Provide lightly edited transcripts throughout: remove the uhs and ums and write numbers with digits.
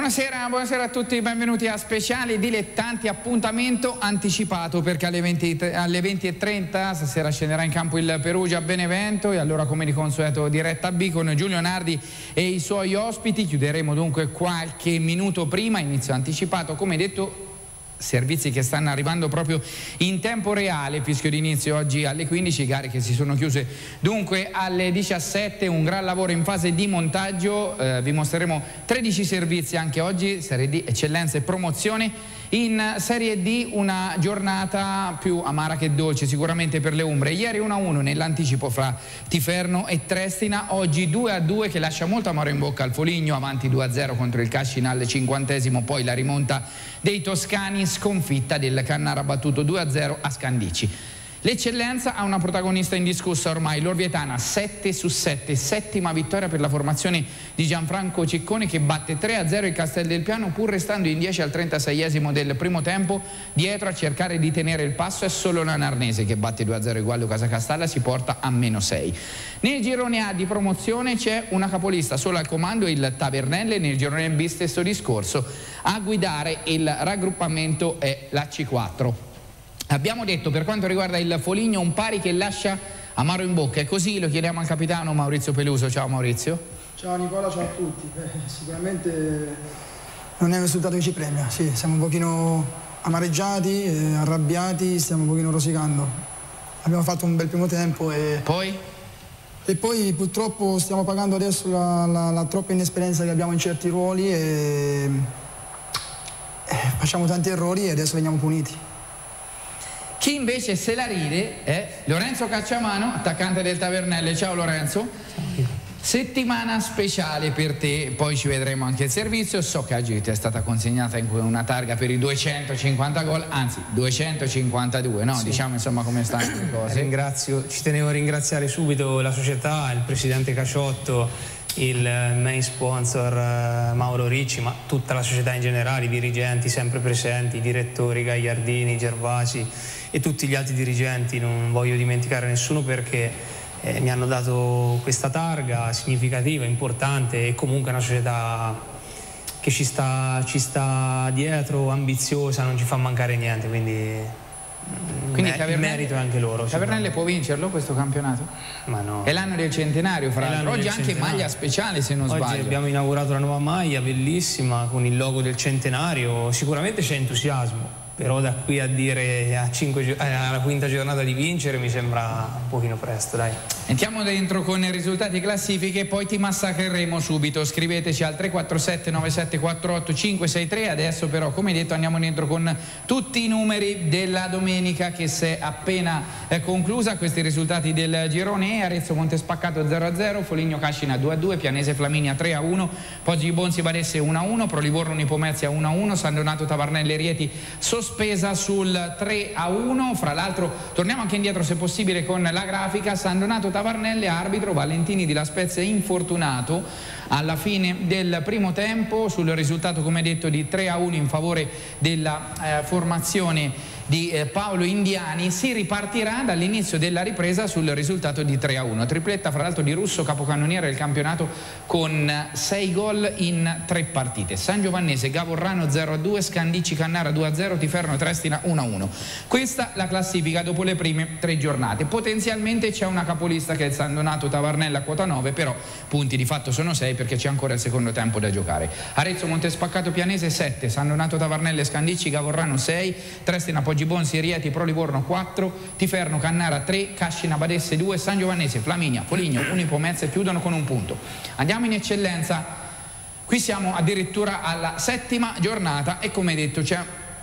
Buonasera a tutti, benvenuti a Speciali Dilettanti, appuntamento anticipato perché alle 20:30 stasera scenderà in campo il Perugia-Benevento e allora, come di consueto, diretta B con Giulio Nardi e i suoi ospiti. Chiuderemo dunque qualche minuto prima, inizio anticipato, come detto. Servizi che stanno arrivando proprio in tempo reale, fischio d'inizio oggi alle 15, gare che si sono chiuse dunque alle 17, un gran lavoro in fase di montaggio, vi mostreremo 13 servizi anche oggi, Serie D, eccellenza e promozione. In Serie D una giornata più amara che dolce sicuramente per le Umbre. Ieri 1-1 nell'anticipo fra Tiferno e Trestina, oggi 2-2 che lascia molto amaro in bocca al Foligno, avanti 2-0 contro il Cascina al 50°, poi la rimonta dei toscani, sconfitta del Cannara battuto 2-0 a Scandicci. L'eccellenza ha una protagonista indiscussa ormai, l'Orvietana 7 su 7, settima vittoria per la formazione di Gianfranco Ciccone che batte 3-0 il Castel del Piano pur restando in 10 al 36° del primo tempo. Dietro a cercare di tenere il passo è solo la Narnese che batte 2-0 Igualdo Casacastalla, si porta a -6. Nel girone A di promozione c'è una capolista solo al comando, il Tavernelle. Nel girone B stesso discorso, a guidare il raggruppamento è la C4. Abbiamo detto per quanto riguarda il Foligno un pari che lascia amaro in bocca, è così? Lo chiediamo al capitano Maurizio Peluso. Ciao Maurizio. Ciao Nicola, ciao a tutti. Sicuramente non è un risultato che ci premia, sì, siamo un pochino amareggiati, arrabbiati, stiamo un pochino rosicando. Abbiamo fatto un bel primo tempo e poi purtroppo stiamo pagando adesso la troppa inesperienza che abbiamo in certi ruoli e facciamo tanti errori e adesso veniamo puniti. Chi invece se la ride è Lorenzo Cacciamano, attaccante del Tavernelle. Ciao Lorenzo. Settimana speciale per te, poi ci vedremo anche il servizio. So che oggi ti è stata consegnata una targa per i 250 gol, anzi 252, no? Sì. Diciamo insomma come stanno le cose. Ci tenevo a ringraziare subito la società, il presidente Caciotto, il main sponsor Mauro Ricci, ma tutta la società in generale, i dirigenti sempre presenti, i direttori Gagliardini, Gervasi e tutti gli altri dirigenti. Non voglio dimenticare nessuno perché mi hanno dato questa targa significativa, importante, e comunque una società che ci sta dietro, ambiziosa, non ci fa mancare niente, quindi il merito è anche loro. Tavernelle può vincerlo questo campionato? Ma no. È l'anno del centenario, fra l'altro. Oggi anche maglia speciale, se non sbaglio. Oggi abbiamo inaugurato la nuova maglia, bellissima, con il logo del centenario. Sicuramente c'è entusiasmo, però da qui a dire alla quinta giornata di vincere mi sembra un pochino presto, dai. Entriamo dentro con i risultati e classifiche, poi ti massacreremo subito. Scriveteci al 347 9748 563. Adesso però, come detto, andiamo dentro con tutti i numeri della domenica che si è appena conclusa. Questi risultati del girone E: Arezzo Montespaccato 0-0, Foligno Cascina 2-2, Pianese Flaminia 3-1, Poggi Bonzi Badesse 1-1, Pro Livorno Unipomezia 1-1, San Donato Tavernelle Rieti sospesa sul 3-1. Fra l'altro torniamo anche indietro se possibile con la grafica. San Donato Tavernelle, arbitro Valentini di La Spezia infortunato alla fine del primo tempo, sul risultato come detto di 3-1 in favore della formazione di Paolo Indiani. Si ripartirà dall'inizio della ripresa sul risultato di 3-1, tripletta fra l'altro di Russo, capocannoniere del campionato con 6 gol in 3 partite. San Giovannese Gavorrano 0-2, Scandicci Cannara 2-0, Tiferno Trestina 1-1. Questa la classifica dopo le prime 3 giornate. Potenzialmente c'è una capolista che è il San Donato Tavernelle a quota 9, però punti di fatto sono 6 perché c'è ancora il secondo tempo da giocare. Arezzo Montespaccato Pianese 7, San Donato Tavernelle Scandicci Gavorrano 6, Trestina Poggi Bonzi Rieti Pro Livorno 4, Tiferno Cannara 3, Cascina Badesse 2, San Giovannese Flaminia Foligno Unipomezia chiudono con un punto. Andiamo in eccellenza, qui siamo addirittura alla 7ª giornata e come detto c'è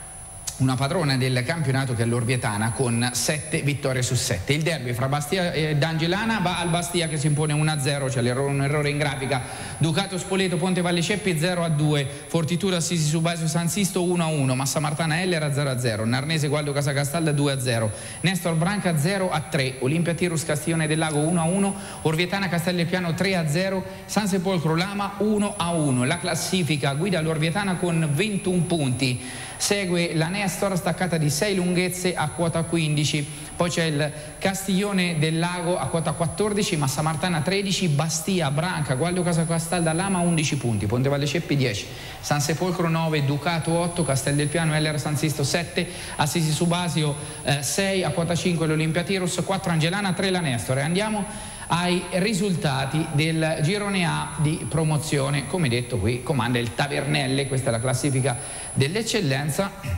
una padrona del campionato che è l'Orvietana con 7 vittorie su 7. Il derby fra Bastia e D'Angelana va al Bastia che si impone 1-0, c'è un errore in grafica. Ducato Spoleto Ponte Valle Ceppi 0-2, Fortitudo Assisi Subasio San Sisto 1-1, Massa Martana Ellera 0-0, Narnese Gualdo Casacastalda 2-0, Nestor Branca 0-3, Olimpia Tirus Castiglione del Lago 1-1, Orvietana Castellepiano 3-0, San Sepolcro Lama 1-1. La classifica guida l'Orvietana con 21 punti, segue la Nestor, staccata di 6 lunghezze a quota 15. Poi c'è il Castiglione del Lago a quota 14, Massamartana 13, Bastia, Branca, Gualdo Casacastalda, Lama 11 punti, Ponte Valle Ceppi 10, San Sepolcro 9, Ducato 8, Castel del Piano, Eller San Sisto 7, Assisi Subasio 6, a quota 5 l'Olimpia Tirus, 4 Angelana, 3 la Nestor. E andiamo ai risultati del girone A di promozione. Come detto, qui comanda il Tavernelle, questa è la classifica dell'eccellenza.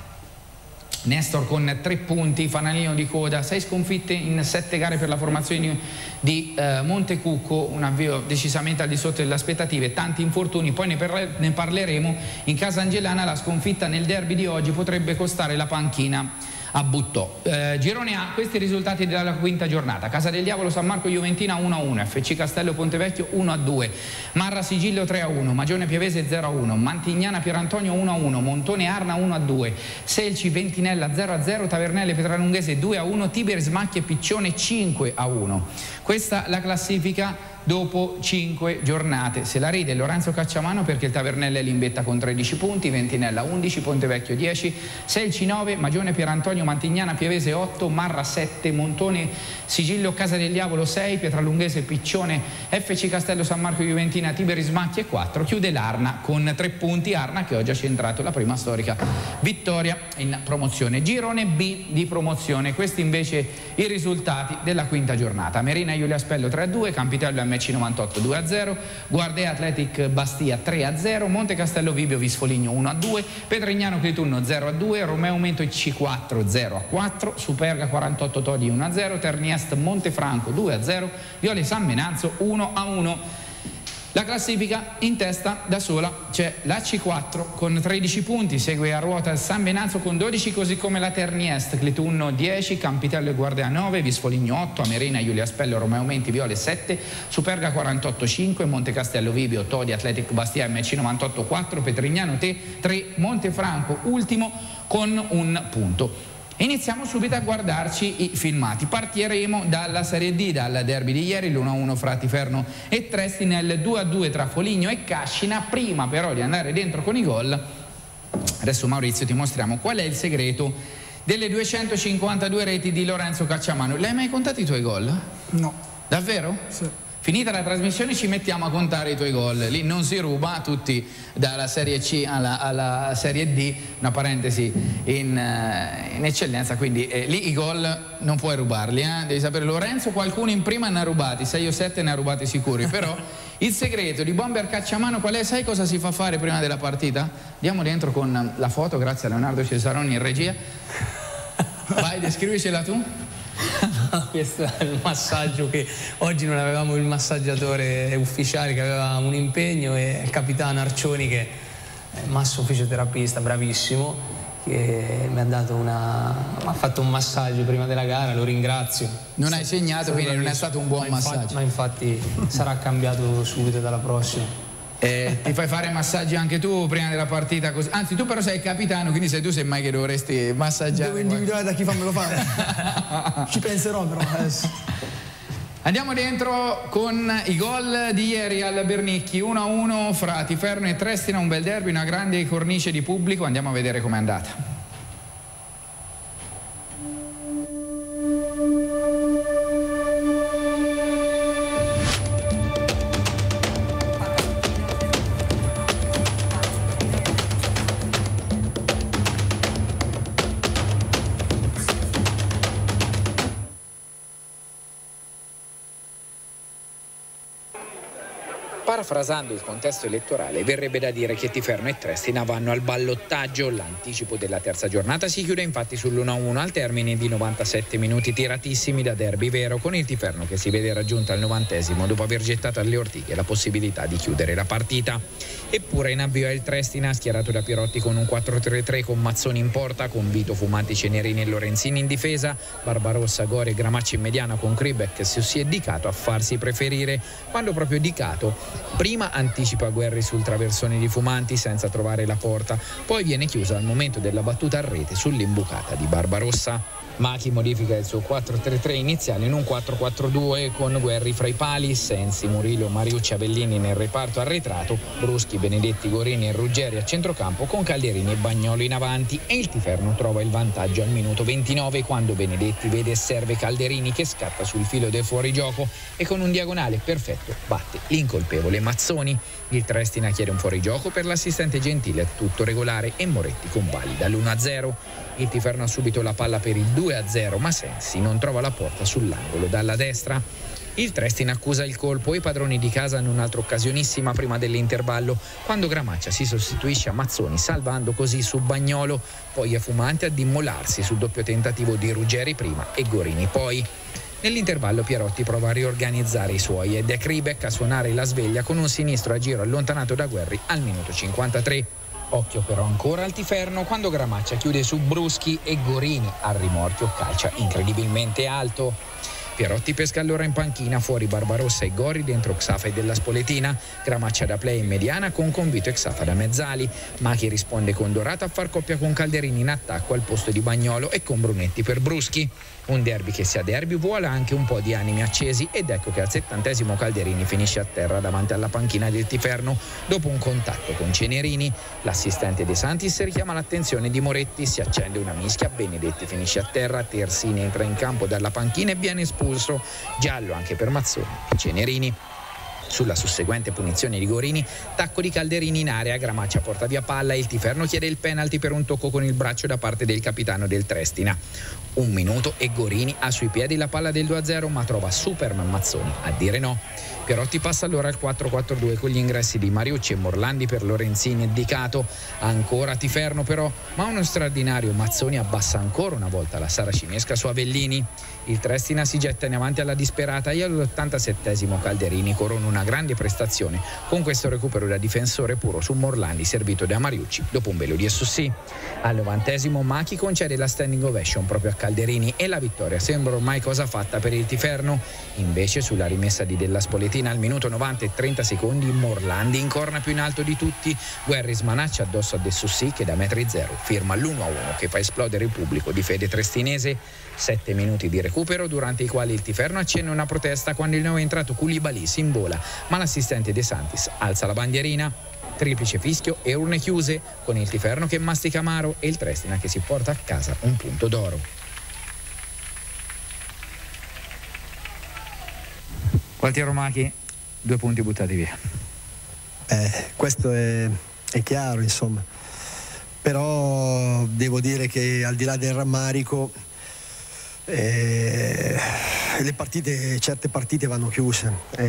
Nestor con 3 punti, fanalino di coda, 6 sconfitte in 7 gare per la formazione di Montecucco, un avvio decisamente al di sotto delle aspettative, tanti infortuni, poi ne parleremo. In casa angelana la sconfitta nel derby di oggi potrebbe costare la panchina a Buttò. Girone A, questi i risultati della quinta giornata. Casa del Diavolo San Marco Juventina 1-1, FC Castello Pontevecchio 1-2, Marra Sigillo 3-1, Magione Pievese 0-1, Mantignana Pierantonio 1-1, Montone Arna 1-2, Selci Ventinella 0-0, Tavernelle Pietralunghese 2-1, Tiberi Smacchie Piccione 5-1. Questa la classifica dopo 5 giornate. Se la ride Lorenzo Cacciamano, perché il Tavernelle è Limbetta con 13 punti, Ventinella 11, Pontevecchio 10, Selci 9, Magione Pierantonio Mantignana Pievese 8, Marra 7, Montone Sigillo Casa del Diavolo 6, Pietralunghese Piccione, FC Castello San Marco Juventina Tiberi Smacchie 4, chiude l'Arna con 3 punti, Arna che oggi ha centrato la prima storica vittoria in promozione. Girone B di promozione, questi invece i risultati della quinta giornata. Merina Giulia Spello 3-2, Campitello MC98 2-0, Guardea Athletic Bastia 3-0, Monte Castello Vibio Visfoligno 1-2, Petrignano Clitunno 0-2, Romeo Mento C4 0-4, Superga 48 Todi 1-0, Terniest Montefranco 2-0, Viole San Menanzo 1-1. La classifica in testa da sola c'è la C4 con 13 punti, segue a ruota il San Benazzo con 12, così come la Terniest, Clitunno 10, Campitello e Guardea 9, Visfoligno 8, Amerina, Giulia Spello, Romeo Menti, Viole 7, Superga 48 5, Monte Castello Vibio, Todi, Athletic Bastia MC98 4, Petrignano 3, Montefranco ultimo con 1 punto. Iniziamo subito a guardarci i filmati. Partiremo dalla Serie D, dal derby di ieri, l'1-1 fra Tiferno e Tresti, nel 2-2 tra Foligno e Cascina. Prima però di andare dentro con i gol, adesso Maurizio ti mostriamo qual è il segreto delle 252 reti di Lorenzo Cacciamano. L'hai mai contato i tuoi gol? No. Davvero? Sì. Finita la trasmissione ci mettiamo a contare i tuoi gol, lì non si ruba, tutti dalla Serie C alla Serie D, una parentesi in eccellenza, quindi lì i gol non puoi rubarli, devi sapere. Lorenzo qualcuno in prima ne ha rubati, 6 o 7 ne ha rubati sicuri, però il segreto di Bomber Cacciamano qual è? Sai cosa si fa fare prima della partita? Andiamo dentro con la foto, grazie a Leonardo Cesaroni in regia. Vai, descrivicela tu. Questo è il massaggio, che oggi non avevamo il massaggiatore ufficiale, che aveva un impegno, e il capitano Arcioni, che è masso fisioterapista bravissimo, che mi ha fatto un massaggio prima della gara, lo ringrazio. Non hai segnato, quindi non è stato un buon massaggio. Ma infatti sarà cambiato subito dalla prossima. Ti fai fare massaggi anche tu prima della partita, così. Anzi, tu però sei il capitano, quindi sei tu semmai che dovresti massaggiare. Devo individuare da chi farmelo fare. Ci penserò però adesso. Andiamo dentro con i gol di ieri al Bernicchi, 1-1 fra Tiferno e Trestina, un bel derby, una grande cornice di pubblico. Andiamo a vedere com'è andata. Parafrasando il contesto elettorale, verrebbe da dire che Tiferno e Trestina vanno al ballottaggio. L'anticipo della terza giornata si chiude infatti sull'1-1 al termine di 97 minuti tiratissimi da derby vero, con il Tiferno che si vede raggiunto al 90° dopo aver gettato alle ortiche la possibilità di chiudere la partita. Eppure in avvio è il Trestina, schierato da Pirotti con un 4-3-3 con Mazzoni in porta, con Vito, Fumanti, Cenerini e Lorenzini in difesa, Barbarossa, Gori e Gramacci in mediana, con Kribek che si è dedicato a farsi preferire, quando proprio Dicato prima anticipa Guerri sul traversone di Fumanti senza trovare la porta, poi viene chiuso al momento della battuta a rete sull'imbucata di Barbarossa. Machi modifica il suo 4-3-3 iniziale in un 4-4-2 con Guerri fra i pali, Sensi, Murillo, Mariucci, Avellini nel reparto arretrato, Bruschi, Benedetti, Gorini e Ruggeri a centrocampo con Calderini e Bagnolo in avanti, e il Tiferno trova il vantaggio al minuto 29 quando Benedetti vede e serve Calderini che scatta sul filo del fuorigioco e con un diagonale perfetto batte l'incolpevole Mazzoni. Il Triestina chiede un fuorigioco per l'assistente Gentile, tutto regolare, e Moretti convalida l'1-0. Il Tiferno ha subito la palla per il 2-0 ma Sensi non trova la porta sull'angolo dalla destra. Il Triestina accusa il colpo e i padroni di casa hanno un'altra occasionissima prima dell'intervallo quando Gramaccia si sostituisce a Mazzoni salvando così su Bagnolo, poi è Fumante ad immolarsi sul doppio tentativo di Ruggeri prima e Gorini poi. Nell'intervallo Pierotti prova a riorganizzare i suoi ed è Kribek a suonare la sveglia con un sinistro a giro allontanato da Guerri al minuto 53. Occhio però ancora al Tiferno quando Gramaccia chiude su Bruschi e Gorini al rimorchio calcia incredibilmente alto. Pierotti pesca allora in panchina, fuori Barbarossa e Gori, dentro Xafa e della Spoletina, Gramaccia da play in mediana con Convito e Xafa da mezzali, Machi risponde con Dorato a far coppia con Calderini in attacco al posto di Bagnolo e con Brunetti per Bruschi. Un derby che sia derby vuole anche un po' di animi accesi ed ecco che al 70° Calderini finisce a terra davanti alla panchina del Tiferno dopo un contatto con Cenerini. L'assistente De Santis richiama l'attenzione di Moretti, si accende una mischia, Benedetti finisce a terra, Tersini entra in campo dalla panchina e viene espulso, giallo anche per Mazzoni e Cenerini. Sulla susseguente punizione di Gorini, tacco di Calderini in area, Gramaccia porta via palla e il Tiferno chiede il penalty per un tocco con il braccio da parte del capitano del Triestina. 1 minuto e Gorini ha sui piedi la palla del 2-0 ma trova Superman Mazzoni a dire no. Pierotti passa allora al 4-4-2 con gli ingressi di Mariucci e Morlandi per Lorenzini e Dicato. Ancora Tiferno però, ma uno straordinario Mazzoni abbassa ancora una volta la saracinesca su Avellini. Il Triestina si getta in avanti alla disperata e all'87° Calderini corona una grande prestazione con questo recupero da difensore puro su Morlandi servito da Mariucci dopo un velo di Essussi. Al 90° Machi concede la standing ovation proprio a Calderini e la vittoria sembra ormai cosa fatta per il Tiferno. Invece sulla rimessa di Della Spoletina al minuto 90 e 30 secondi Morlandi incorna più in alto di tutti, Guerri smanaccia addosso a De Sussi che da metri zero firma l'1-1 che fa esplodere il pubblico di fede triestinese. 7 minuti di recupero durante i quali il Tiferno accenna una protesta quando il nuovo entrato Koulibaly si imbola ma l'assistente De Santis alza la bandierina. Triplice fischio e urne chiuse con il Tiferno che mastica amaro e il Triestina che si porta a casa un punto d'oro. Gualtiero Machi, 2 punti buttati via. Questo è chiaro, insomma. Però devo dire che al di là del rammarico certe partite vanno chiuse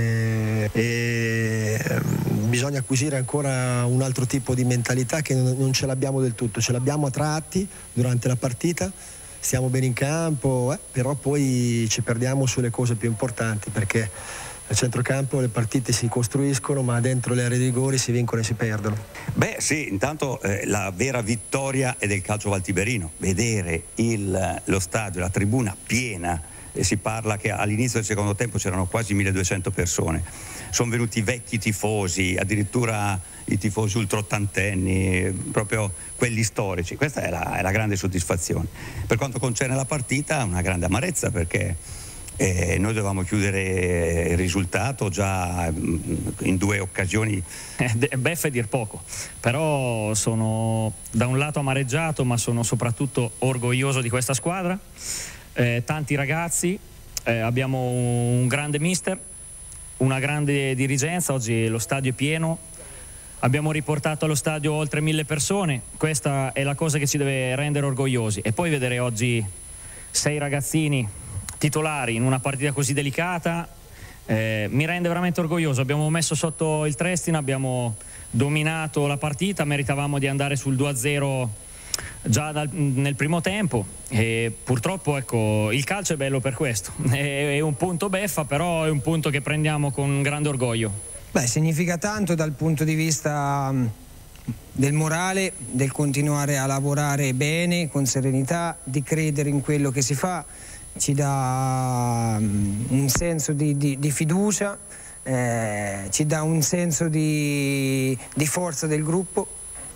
e bisogna acquisire ancora un altro tipo di mentalità che non ce l'abbiamo del tutto, ce l'abbiamo a tratti durante la partita, stiamo bene in campo, però poi ci perdiamo sulle cose più importanti perché a centrocampo le partite si costruiscono ma dentro le aree di rigori si vincono e si perdono. Beh sì, intanto la vera vittoria è del calcio valtiberino, vedere lo stadio, la tribuna piena, si parla che all'inizio del secondo tempo c'erano quasi 1200 persone, sono venuti vecchi tifosi, addirittura i tifosi ultraottantenni, proprio quelli storici, questa è la grande soddisfazione. Per quanto concerne la partita, una grande amarezza perché noi dovevamo chiudere il risultato già in 2 occasioni. Beffe dir poco, però sono da un lato amareggiato ma sono soprattutto orgoglioso di questa squadra, tanti ragazzi, abbiamo un grande mister, una grande dirigenza, oggi lo stadio è pieno, abbiamo riportato allo stadio oltre 1000 persone, questa è la cosa che ci deve rendere orgogliosi e poi vedere oggi 6 ragazzini titolari in una partita così delicata mi rende veramente orgoglioso. Abbiamo messo sotto il Triestina, abbiamo dominato la partita, meritavamo di andare sul 2-0 già nel primo tempo e purtroppo ecco il calcio è bello per questo, è un punto beffa però è un punto che prendiamo con grande orgoglio. Beh, significa tanto dal punto di vista del morale, del continuare a lavorare bene, con serenità, di credere in quello che si fa. Ci dà un senso di fiducia, ci dà un senso di forza del gruppo.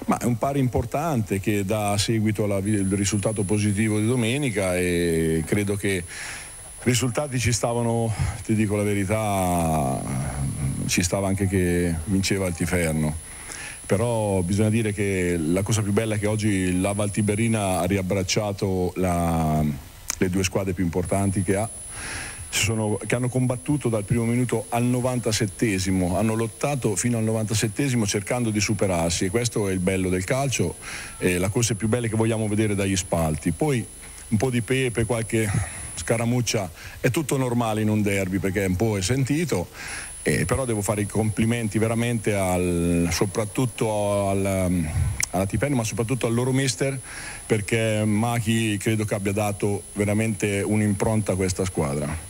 Ma è un pari importante che dà seguito al risultato positivo di domenica, e credo che risultati ci stavano, ti dico la verità, ci stava anche che vinceva il Tiferno, però bisogna dire che la cosa più bella è che oggi la Valtiberina ha riabbracciato le due squadre più importanti che ha, che hanno combattuto dal primo minuto al 97esimo, hanno lottato fino al 97esimo cercando di superarsi, e questo è il bello del calcio, e la cosa più bella che vogliamo vedere dagli spalti. Poi un po' di pepe, qualche scaramuccia, è tutto normale in un derby perché un po' è sentito, però devo fare i complimenti veramente soprattutto alla Tiferno, ma soprattutto al loro mister, perché Machi credo che abbia dato veramente un'impronta a questa squadra.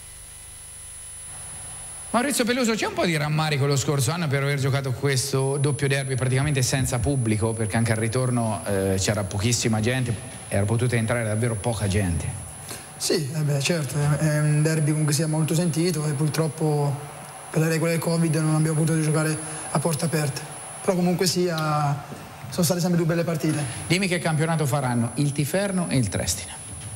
Maurizio Peluso, c'è un po' di rammarico lo scorso anno per aver giocato questo doppio derby praticamente senza pubblico, perché anche al ritorno c'era pochissima gente, era potuta entrare davvero poca gente. Sì, certo, è un derby comunque sia molto sentito, e purtroppo per le regole del Covid non abbiamo potuto giocare a porte aperte, però comunque sia sono state sempre due belle partite. Dimmi che campionato faranno il Tiferno e il Triestina.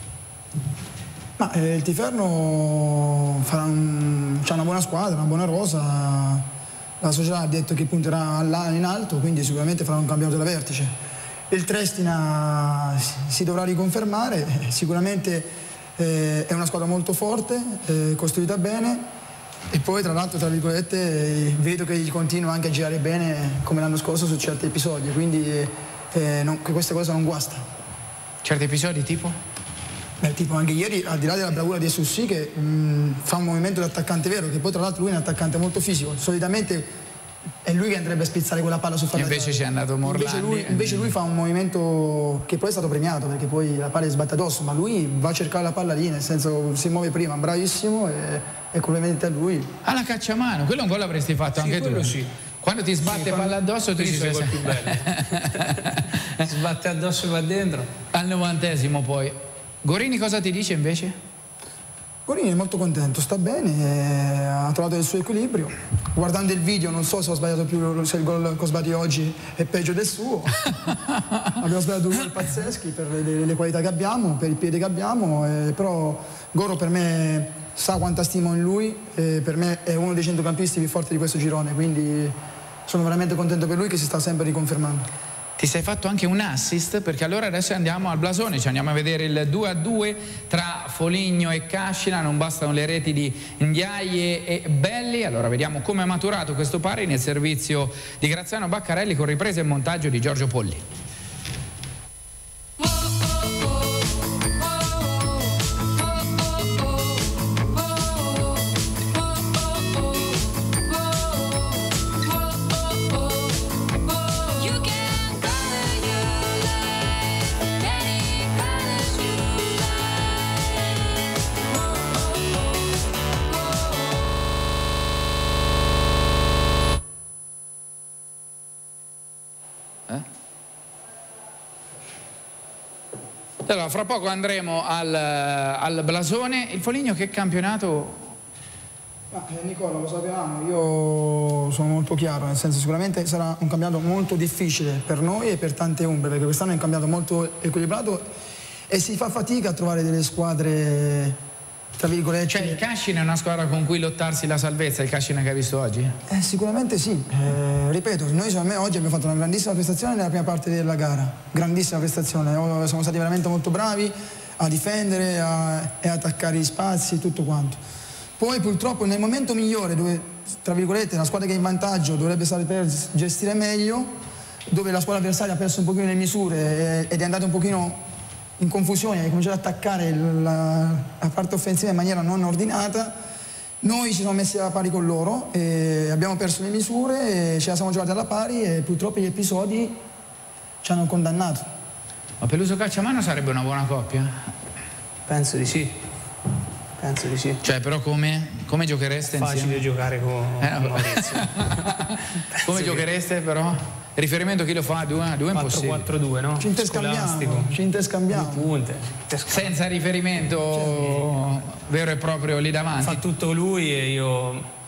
Ma il Tiferno c'ha una buona squadra, una buona rosa, la società ha detto che punterà in alto, quindi sicuramente farà un campionato da vertice. Il Triestina si dovrà riconfermare, sicuramente è una squadra molto forte, costruita bene, e poi tra l'altro, tra virgolette, vedo che continua anche a girare bene come l'anno scorso su certi episodi, quindi questa cosa non guasta. Certi episodi tipo? Tipo anche ieri, al di là della bravura di Sussi, che fa un movimento di attaccante vero, che poi tra l'altro lui è un attaccante molto fisico, solitamente è lui che andrebbe a spizzare quella palla su fallo. Invece ci è andato Morlandi. Invece lui fa un movimento che poi è stato premiato, perché poi la palla è sbatte addosso, ma lui va a cercare la palla lì, nel senso si muove prima, bravissimo, e complimenti a lui. Alla cacciamano, quello un gol l'avresti fatto anche tu. Sì. Quando ti sbatte palla addosso tu ci sei più bello. Sbatte addosso e va dentro. Al 90esimo poi. Gorini cosa ti dice invece? Gorini è molto contento, sta bene, ha trovato il suo equilibrio. Guardando il video non so se ho sbagliato più, se il gol che ho sbagliato oggi è peggio del suo. Abbiamo sbagliato due gol pazzeschi per le qualità che abbiamo, per il piede che abbiamo, però Goro per me sa quanta stimo in lui, per me è uno dei centrocampisti più forti di questo girone, quindi sono veramente contento per lui, che si sta sempre riconfermando. Ti sei fatto anche un assist, perché allora adesso andiamo al blasone, ci andiamo a vedere il 2-2 tra Foligno e Cascina, non bastano le reti di Ndiaye e Belli. Allora vediamo come ha maturato questo pari nel servizio di Graziano Baccarelli, con ripresa e montaggio di Giorgio Polli. Allora, fra poco andremo al blasone. Il Foligno che campionato? Nicola, lo sappiamo, io sono molto chiaro, nel senso sicuramente sarà un campionato molto difficile per noi e per tante umbre, perché quest'anno è un campionato molto equilibrato e si fa fatica a trovare delle squadre, tra virgolette. Cioè il Cascina è una squadra con cui lottarsi la salvezza, il Cascina che hai visto oggi? Sicuramente sì, ripeto, noi secondo me oggi abbiamo fatto una grandissima prestazione nella prima parte della gara, grandissima prestazione, siamo stati veramente molto bravi a difendere e attaccare gli spazi, tutto quanto. Poi purtroppo nel momento migliore, dove tra virgolette una squadra che è in vantaggio dovrebbe saper gestire meglio, dove la squadra avversaria ha perso un pochino le misure ed è andata un pochino in confusione, ha cominciato ad attaccare la parte offensiva in maniera non ordinata, noi ci siamo messi alla pari con loro e abbiamo perso le misure e ce la siamo giocati alla pari e purtroppo gli episodi ci hanno condannato. Ma Peluso Cacciamano sarebbe una buona coppia? Penso di sì. Penso di sì. Cioè, però come giochereste insieme? Facile giocare con Maurizio. Come giochereste però? Riferimento chi lo fa? Due è impossibile. 4-4-2, no? Ci interscambiamo. Punte. Senza riferimento vero e proprio lì davanti. Fa tutto lui e io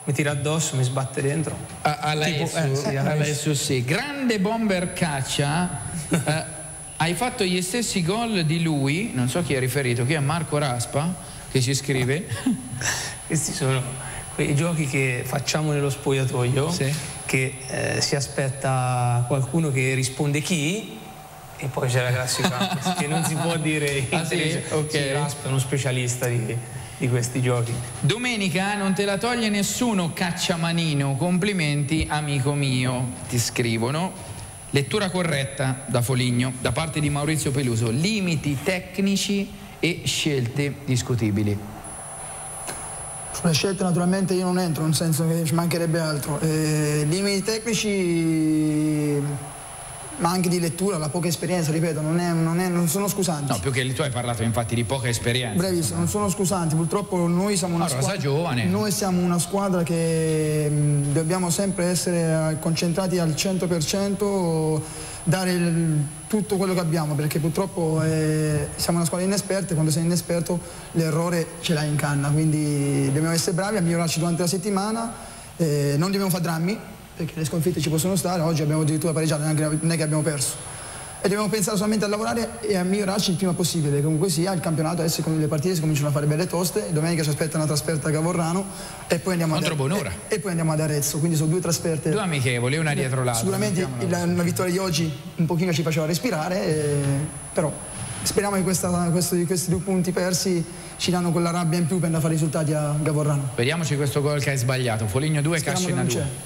mi tira addosso, mi sbatte dentro. Adesso sì. Grande bomber Caccia, hai fatto gli stessi gol di lui, non so chi è riferito, chi è Marco Raspa che ci scrive. Questi sono quei giochi che facciamo nello spogliatoio, sì, che si aspetta qualcuno che risponde chi, e poi c'è la classica che non si può dire. Sì? Okay. Raspa è uno specialista di questi giochi. Domenica non te la toglie nessuno, Cacciamanino, complimenti amico mio, ti scrivono. Lettura corretta da Foligno da parte di Maurizio Peluso: limiti tecnici e scelte discutibili. Sulle scelte naturalmente io non entro, nel senso che ci mancherebbe altro. Limiti tecnici, ma anche di lettura, la poca esperienza, ripeto, non sono scusanti. No, più che tu hai parlato infatti di poca esperienza. Bravissimo, non sono scusanti, purtroppo noi siamo una squadra giovane. Noi siamo una squadra che dobbiamo sempre essere concentrati al 100%, dare tutto quello che abbiamo, perché purtroppo siamo una squadra inesperta e quando sei inesperto l'errore ce l'hai in canna, quindi dobbiamo essere bravi a migliorarci durante la settimana, non dobbiamo fare drammi, perché le sconfitte ci possono stare, oggi abbiamo addirittura pareggiato, non è che abbiamo perso. E dobbiamo pensare solamente a lavorare e a migliorarci il prima possibile, che comunque sia il campionato, adesso le partite si cominciano a fare belle toste, domenica ci aspetta una trasferta a Gavorrano e poi andiamo e poi andiamo ad Arezzo, quindi sono 2 trasferte. 2 amichevoli, una dietro l'altra. Sicuramente la vittoria di oggi un pochino ci faceva respirare, però speriamo che questi 2 punti persi ci danno quella rabbia in più per andare a fare risultati a Gavorrano. Vediamoci questo gol che hai sbagliato, Foligno 2, Cascina 2.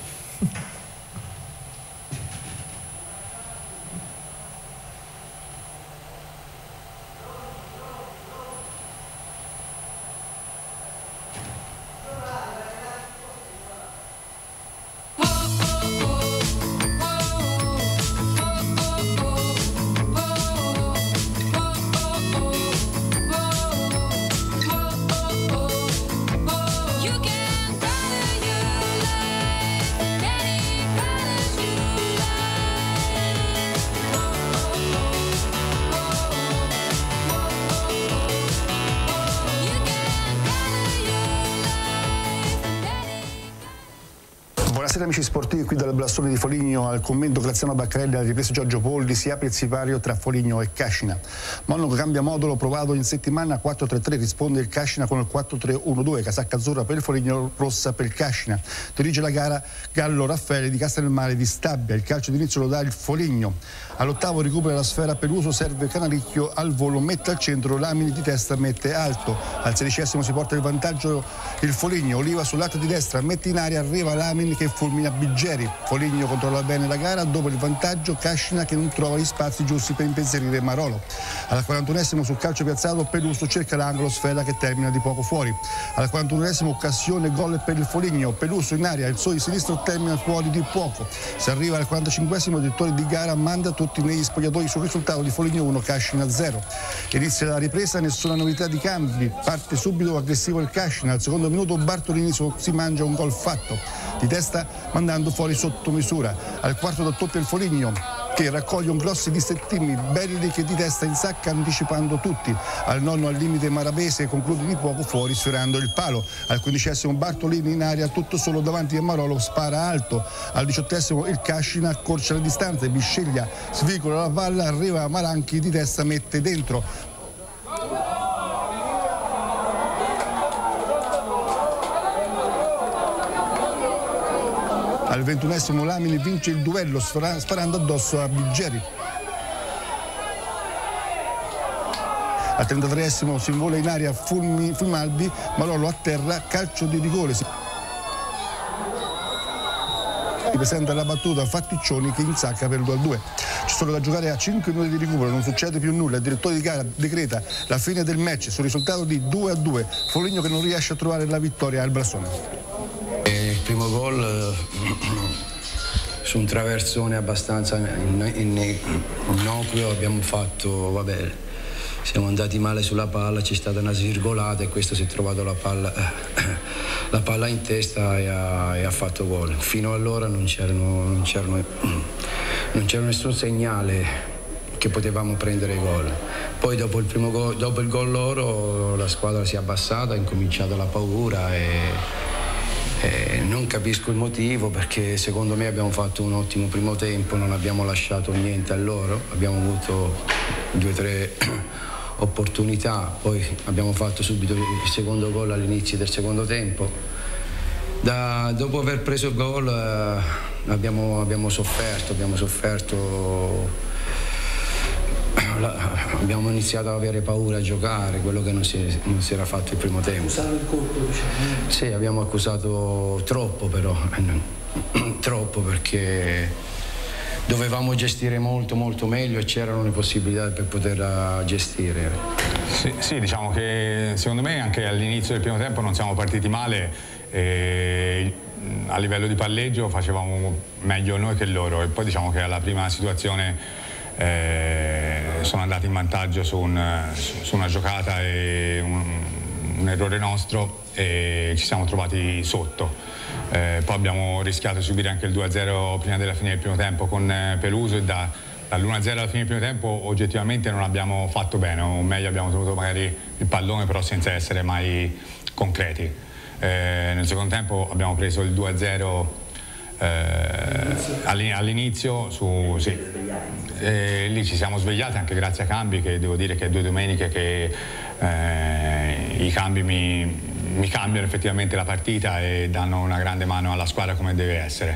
Buonasera amici sportivi, qui dal Blassone di Foligno al commento Graziano Baccarelli, alla ripresa Giorgio Polli. Si apre il sipario tra Foligno e Cascina. Monaco cambia modulo, provato in settimana 4-3-3, risponde il Cascina con il 4-3-1-2, casacca azzurra per il Foligno, rossa per il Cascina. Dirige la gara Gallo Raffaele di Castelmare di Stabia, il calcio d'inizio lo dà il Foligno. All'8° recupera la sfera Peluso, serve Canalicchio al volo, mette al centro, Lamini di testa, mette alto. Al 16° si porta il vantaggio il Foligno, Oliva sul lato di destra, mette in aria, arriva Lamini che fulmina Biggeri. Foligno controlla bene la gara, dopo il vantaggio Cascina che non trova gli spazi giusti per impensierire Marolo. Al 41° sul calcio piazzato Peluso cerca l'angolo, sfera che termina di poco fuori. Al 41° occasione gol per il Foligno, Peluso in aria, il suo di sinistro termina fuori di poco. Si arriva al 45°, il direttore di gara manda tutti negli spogliatoi sul risultato di Foligno 1, Cascina 0. Inizia la ripresa, nessuna novità di cambi, parte subito aggressivo il Cascina. Al 2° minuto Bartolini si mangia un gol fatto di testa mandando fuori sotto misura. Al 4° raddoppia il Foligno che raccoglie un grossi dissettini, Belli che di testa insacca anticipando tutti. Al 9° al limite Marabese conclude di poco fuori sfiorando il palo. Al 15° Bartolini in aria tutto solo davanti a Marolo, spara alto. Al 18° il Cascina accorcia le distanze, Bisceglia svicola la palla, arriva Maranchi di testa, mette dentro. Al 21° Lamini vince il duello sparando addosso a Biggeri. Al 33° si invola in aria Fulmaldi, Marolo a terra, calcio di rigore. Si presenta la battuta Fatticcioni che insacca per il 2-2. Ci sono da giocare a 5 minuti di recupero, non succede più nulla. Il direttore di gara decreta la fine del match sul risultato di 2-2. Foligno che non riesce a trovare la vittoria al Blassone. Il primo gol su un traversone abbastanza innocuo abbiamo fatto, vabbè, siamo andati male sulla palla, c'è stata una svirgolata e questo si è trovato la palla in testa e ha fatto gol. Fino allora non c'era nessun segnale che potevamo prendere gol. Poi dopo il gol loro la squadra si è abbassata, ha incominciato la paura e Non capisco il motivo, perché secondo me abbiamo fatto un ottimo primo tempo, non abbiamo lasciato niente a loro, abbiamo avuto 2 o 3 opportunità, poi abbiamo fatto subito il secondo gol all'inizio del secondo tempo. Dopo aver preso il gol abbiamo sofferto, abbiamo iniziato ad avere paura a giocare, quello che non si era fatto il primo tempo. Accusare il colpo, diciamo. Sì, abbiamo accusato troppo, però troppo, perché dovevamo gestire molto meglio e c'erano le possibilità per poterla gestire. Sì, diciamo che secondo me anche all'inizio del primo tempo non siamo partiti male, a livello di palleggio facevamo meglio noi che loro, e poi diciamo che alla prima situazione sono andati in vantaggio su una giocata e un errore nostro, e ci siamo trovati sotto. Poi abbiamo rischiato di subire anche il 2-0 prima della fine del primo tempo con Peluso, e dall'1-0 alla fine del primo tempo oggettivamente non abbiamo fatto bene, o meglio abbiamo tenuto magari il pallone però senza essere mai concreti. Nel secondo tempo abbiamo preso il 2-0 all'inizio, lì ci siamo svegliati anche grazie a cambi, che devo dire che 2 domeniche che i cambi mi cambiano effettivamente la partita e danno una grande mano alla squadra come deve essere.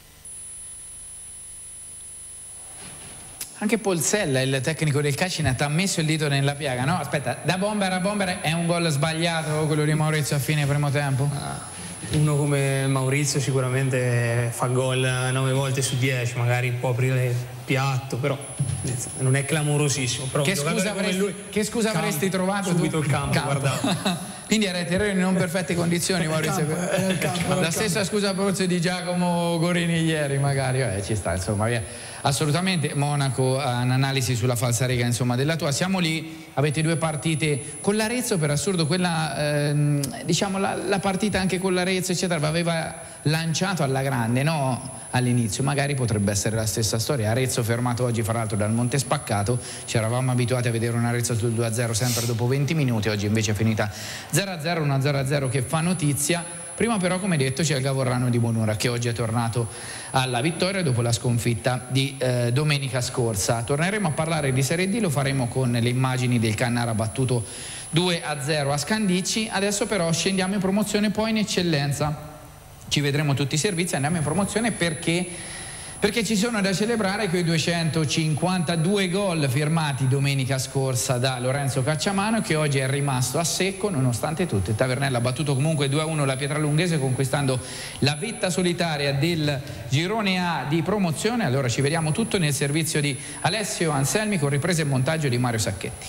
Anche Polsella, il tecnico del Cascina, ti ha messo il dito nella piaga, no? Aspetta, da bomber a bomber è un gol sbagliato quello di Maurizio a fine primo tempo? Uno come Maurizio sicuramente fa gol 9 volte su 10, magari può aprire il piatto, però non è clamorosissimo. Però che scusa avresti trovato subito tu? Il campo. Guardavo. Quindi era terreno in non perfette condizioni, Maurizio. La stessa scusa forse di Giacomo Gorini ieri, magari. Ci sta, insomma, via. Assolutamente. Monaco, un'analisi sulla falsariga, insomma, della tua. Siamo lì, avete 2 partite con l'Arezzo, per assurdo quella, diciamo, la partita anche con l'Arezzo, eccetera, aveva lanciato alla grande, no? All'inizio, magari potrebbe essere la stessa storia. Arezzo fermato oggi fra l'altro dal Monte Spaccato, ci eravamo abituati a vedere un Arezzo sul 2-0 sempre dopo 20 minuti, oggi invece è finita 0-0, una 0-0 che fa notizia. Prima però, come detto, c'è il Gavorrano di Bonura che oggi è tornato alla vittoria dopo la sconfitta di domenica scorsa. Torneremo a parlare di Serie D, lo faremo con le immagini del Cannara battuto 2-0 a Scandicci. Adesso però scendiamo in promozione, poi in eccellenza. Ci vedremo tutti i servizi, andiamo in promozione perché ci sono da celebrare quei 252 gol firmati domenica scorsa da Lorenzo Cacciamano, che oggi è rimasto a secco nonostante tutto. Il Tavernella ha battuto comunque 2-1 la Pietralunghese, conquistando la vetta solitaria del girone A di promozione. Allora ci vediamo tutto nel servizio di Alessio Anselmi con ripresa e montaggio di Mario Sacchetti.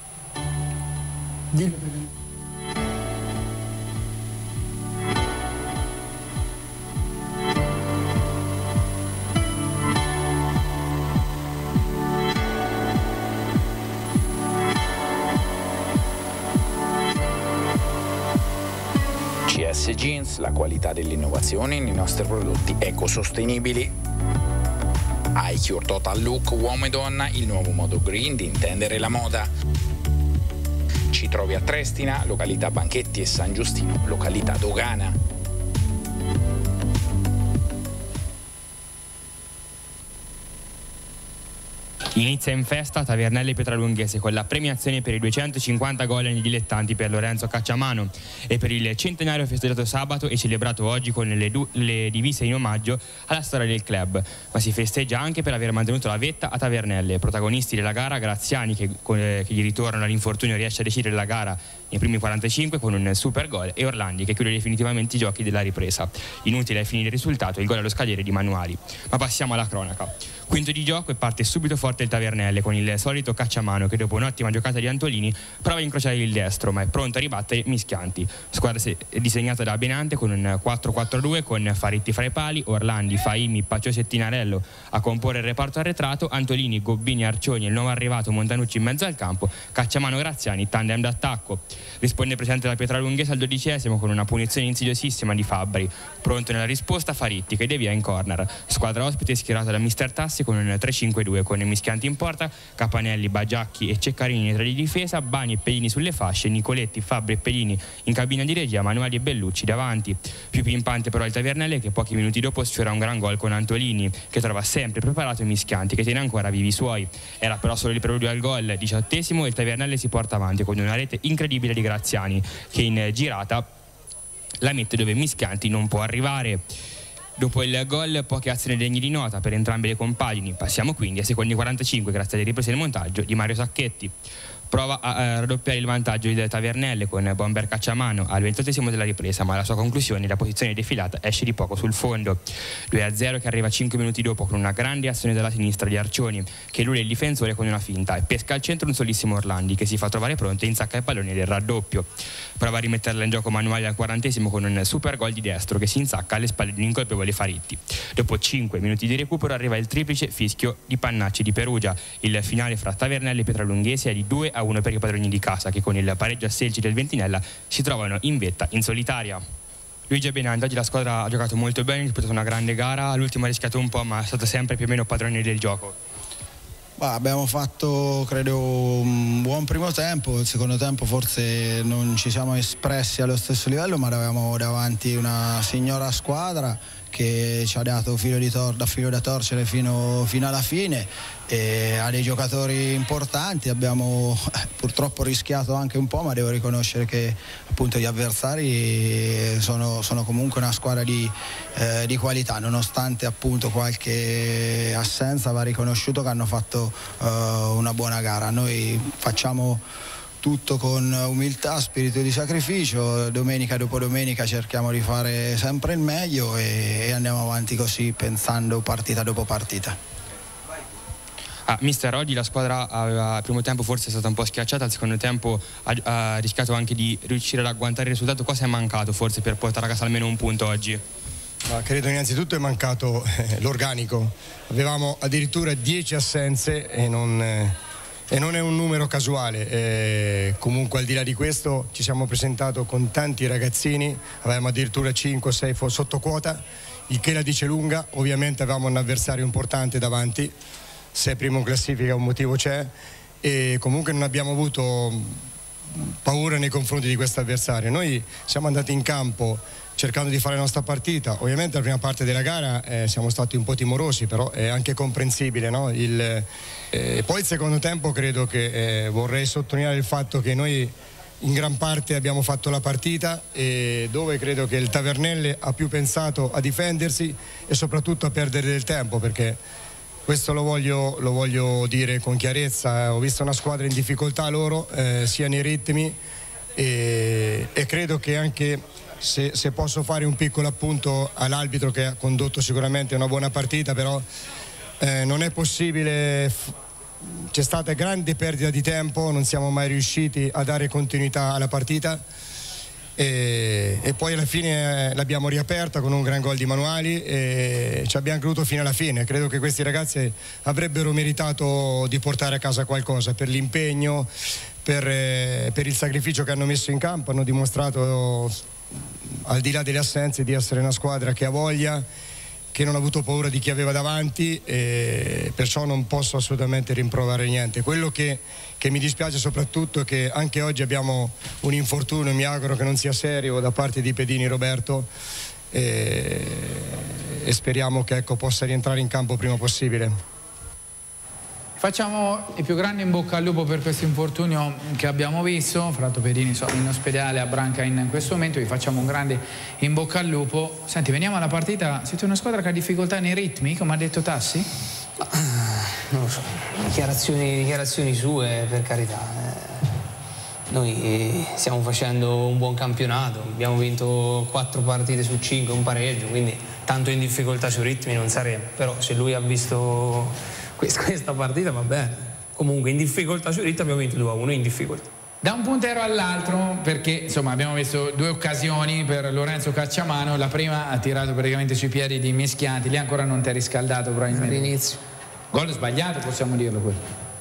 CS Jeans, la qualità dell'innovazione nei nostri prodotti ecosostenibili. iCure Total Look uomo e donna, il nuovo modo green di intendere la moda. Ci trovi a Trestina, località Banchetti, e San Giustino, località Dogana. Inizia in festa Tavernelle Pietralunghese con la premiazione per i 250 gol nei dilettanti per Lorenzo Cacciamano e per il centenario festeggiato sabato e celebrato oggi con le divise in omaggio alla storia del club, ma si festeggia anche per aver mantenuto la vetta a Tavernelle. Protagonisti della gara Graziani che gli ritorna dall'infortunio riesce a decidere la gara nei primi 45 con un super gol, e Orlandi che chiude definitivamente i giochi della ripresa. Inutile a finire il risultato, il gol allo scadere di Manuali. Ma passiamo alla cronaca. Quinto di gioco e parte subito forte il Tavernelle con il solito Cacciamano che dopo un'ottima giocata di Antolini prova a incrociare il destro, ma è pronto a ribattere Mischianti. Squadra disegnata da Benante con un 4-4-2 con Faritti fra i pali, Orlandi, Faimi, Pacciosi e Tinarello a comporre il reparto arretrato, Antolini, Gobbini, Arcioni e il nuovo arrivato Montanucci in mezzo al campo, Cacciamano, Graziani, tandem d'attacco. Risponde il presidente della Pietralunghese al 12esimo con una punizione insidiosissima di Fabbri. Pronto nella risposta Faritti, che devia in corner. Squadra ospite schierata da mister Tassi con un 3-5-2 con Mischianti in porta, Capanelli, Baggiacchi e Ceccarini tra di difesa, Bani e Pedini sulle fasce, Nicoletti, Fabbri e Pedini in cabina di regia, Manuali e Bellucci davanti. Più pimpante però il Tavernelle, che pochi minuti dopo sfiora un gran gol con Antolini, che trova sempre preparato Mischianti, che tiene ancora vivi i suoi. Era però solo il preludio al gol, 18esimo, e il Tavernelle si porta avanti con una rete incredibile di Graziani, che in girata la mette dove Mischianti non può arrivare. Dopo il gol poche azioni degne di nota per entrambe le compagini. Passiamo quindi ai secondi 45 grazie alle riprese del montaggio di Mario Sacchetti. Prova a raddoppiare il vantaggio del Tavernelle con bomber Cacciamano al 28esimo della ripresa, ma alla sua conclusione la posizione defilata esce di poco sul fondo. 2-0 che arriva 5 minuti dopo con una grande azione dalla sinistra di Arcioni, che lui è il difensore con una finta e pesca al centro un solissimo Orlandi, che si fa trovare pronto e insacca il pallone del raddoppio. Prova a rimetterla in gioco Manuali al 40esimo con un super gol di destro che si insacca alle spalle di un incolpevole Faritti. Dopo 5 minuti di recupero arriva il triplice fischio di Pannacci di Perugia. Il finale fra Tavernelle e Pietralunghese è di 2-1 per i padroni di casa, che con il pareggio a Selci del Ventinella si trovano in vetta in solitaria. Luigi Benanti, oggi la squadra ha giocato molto bene, ha disputato una grande gara, all'ultimo ha rischiato un po', ma è stato sempre più o meno padrone del gioco. Abbiamo fatto credo un buon primo tempo, il secondo tempo forse non ci siamo espressi allo stesso livello, ma avevamo davanti una signora squadra che ci ha dato filo da torcere fino alla fine, e ha dei giocatori importanti. Abbiamo purtroppo rischiato anche un po', ma devo riconoscere che appunto gli avversari sono comunque una squadra di qualità, nonostante appunto qualche assenza. Va riconosciuto che hanno fatto una buona gara. Noi facciamo tutto con umiltà, spirito di sacrificio, domenica dopo domenica cerchiamo di fare sempre il meglio e andiamo avanti così, pensando partita dopo partita. Mister, oggi la squadra al primo tempo forse è stata un po' schiacciata, al secondo tempo ha rischiato anche di riuscire ad agguantare il risultato. Cosa è mancato forse per portare a casa almeno un punto oggi? Credo innanzitutto è mancato l'organico. Avevamo addirittura 10 assenze e non è un numero casuale. Comunque al di là di questo ci siamo presentato con tanti ragazzini, avevamo addirittura 5 o 6 sotto quota, il che la dice lunga. Ovviamente avevamo un avversario importante davanti, se è primo in classifica un motivo c'è, e comunque non abbiamo avuto paura nei confronti di questo avversario. Noi siamo andati in campo cercando di fare la nostra partita. Ovviamente la prima parte della gara siamo stati un po' timorosi, però è anche comprensibile, no? Poi il secondo tempo credo che vorrei sottolineare il fatto che noi in gran parte abbiamo fatto la partita, e dove credo che il Tavernelle ha più pensato a difendersi e soprattutto a perdere del tempo, perché questo lo voglio dire con chiarezza. Ho visto una squadra in difficoltà loro, sia nei ritmi, e credo che anche se posso fare un piccolo appunto all'arbitro, che ha condotto sicuramente una buona partita, però non è possibile, c'è stata grande perdita di tempo, non siamo mai riusciti a dare continuità alla partita, e poi alla fine l'abbiamo riaperta con un gran gol di Manuali e ci abbiamo creduto fino alla fine. Credo che questi ragazzi avrebbero meritato di portare a casa qualcosa per l'impegno, per il sacrificio che hanno messo in campo. Hanno dimostrato, al di là delle assenze, di essere una squadra che ha voglia, che non ha avuto paura di chi aveva davanti, e perciò non posso assolutamente rimproverare niente. Quello che mi dispiace soprattutto è che anche oggi abbiamo un infortunio, mi auguro che non sia serio, da parte di Pedini Roberto, e speriamo che possa rientrare in campo prima possibile. Facciamo il più grande in bocca al lupo per questo infortunio che abbiamo visto. Frato Pedini in ospedale a Branca in questo momento. Vi facciamo un grande in bocca al lupo. Senti, veniamo alla partita. Siete una squadra che ha difficoltà nei ritmi, come ha detto Tassi? Non lo so, dichiarazioni sue, per carità. Noi stiamo facendo un buon campionato, abbiamo vinto 4 partite su 5, un pareggio, quindi tanto in difficoltà sui ritmi non saremo. Però se lui ha visto questa partita va bene. Comunque in difficoltà sui ritmi abbiamo vinto 2-1 in difficoltà. Da un puntero all'altro, perché insomma abbiamo visto 2 occasioni per Lorenzo Cacciamano. La prima ha tirato praticamente sui piedi di Mischianti, lì ancora non ti è riscaldato probabilmente. All'inizio. Gol sbagliato, possiamo dirlo quello.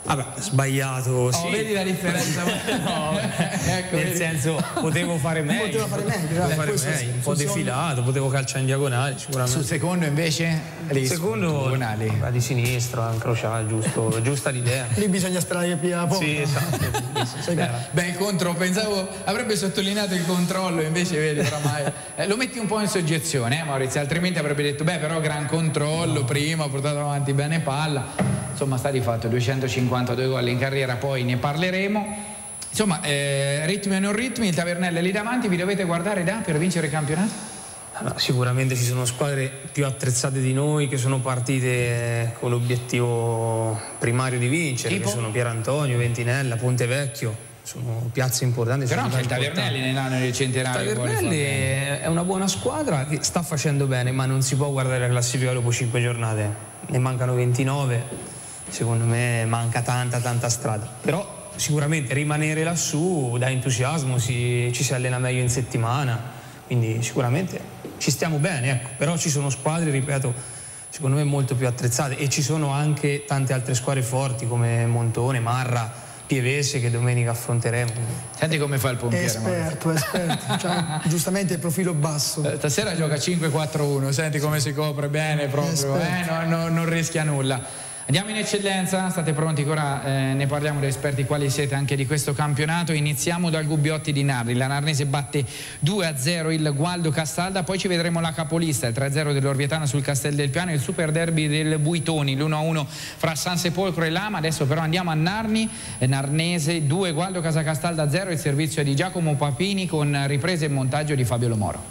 Vabbè, sbagliato, sì. Vedi la differenza? No, ecco, nel senso, potevo fare meglio. Potevo fare meglio, Un po' defilato, potevo calciare in diagonale sicuramente. Sul secondo invece? Secondo di sinistra, incrociato, giusta l'idea. Lì bisogna sperare che pia la pompa. Sì, esatto. Beh, il contro, pensavo avrebbe sottolineato il controllo, invece vedi oramai lo metti un po' in soggezione, Maurizio, altrimenti avrebbe detto beh, però gran controllo, prima ha portato avanti bene palla. Insomma, sta di fatto 252 gol in carriera, poi ne parleremo. Insomma, ritmi o non ritmi, il Tavernelle è lì davanti, vi dovete guardare per vincere il campionato? Allora, sicuramente ci sono squadre più attrezzate di noi che sono partite con l'obiettivo primario di vincere, che sono Pierantonio, Ventinella, Pontevecchio, sono piazze importanti. Però anche il Tavernelli nell'anno del centenario. Il Tavernelli è una buona squadra che sta facendo bene, ma non si può guardare la classifica dopo 5 giornate, ne mancano 29. Secondo me manca tanta strada, però sicuramente rimanere lassù dà entusiasmo, ci si allena meglio in settimana, quindi sicuramente ci stiamo bene, ecco. Però ci sono squadre, ripeto, secondo me molto più attrezzate, e ci sono anche tante altre squadre forti come Montone, Marra, Pievese, che domenica affronteremo. Senti come fa il pompiere. Esperto. Cioè, giustamente il profilo basso. Stasera gioca 5-4-1, senti come si copre bene proprio, non rischia nulla. Andiamo in eccellenza, state pronti? Ora ne parliamo da esperti quali siete anche di questo campionato. Iniziamo dal Gubbiotti di Narni. La Narnese batte 2-0 il Gualdo Castalda, poi ci vedremo la capolista, il 3-0 dell'Orvietana sul Castel del Piano, il super derby del Buitoni, l'1-1 fra San Sepolcro e Lama. Adesso però andiamo a Narni, Narnese 2, Gualdo Casacastalda 0, il servizio è di Giacomo Papini con riprese e montaggio di Fabio Lomoro.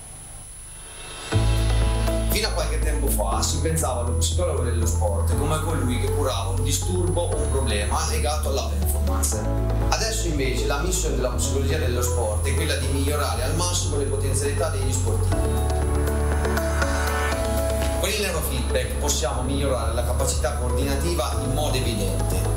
Fino a qualche tempo fa si pensava allo psicologo dello sport come a colui che curava un disturbo o un problema legato alla performance. Adesso invece la missione della psicologia dello sport è quella di migliorare al massimo le potenzialità degli sportivi. Con il neurofeedback possiamo migliorare la capacità coordinativa in modo evidente.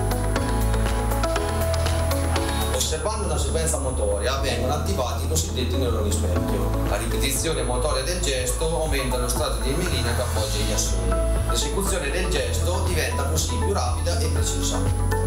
Osservando una sequenza motoria vengono attivati i cosiddetti neuroni specchio. La ripetizione motoria del gesto aumenta lo strato di mielina che appoggia gli assoni. L'esecuzione del gesto diventa così più rapida e precisa.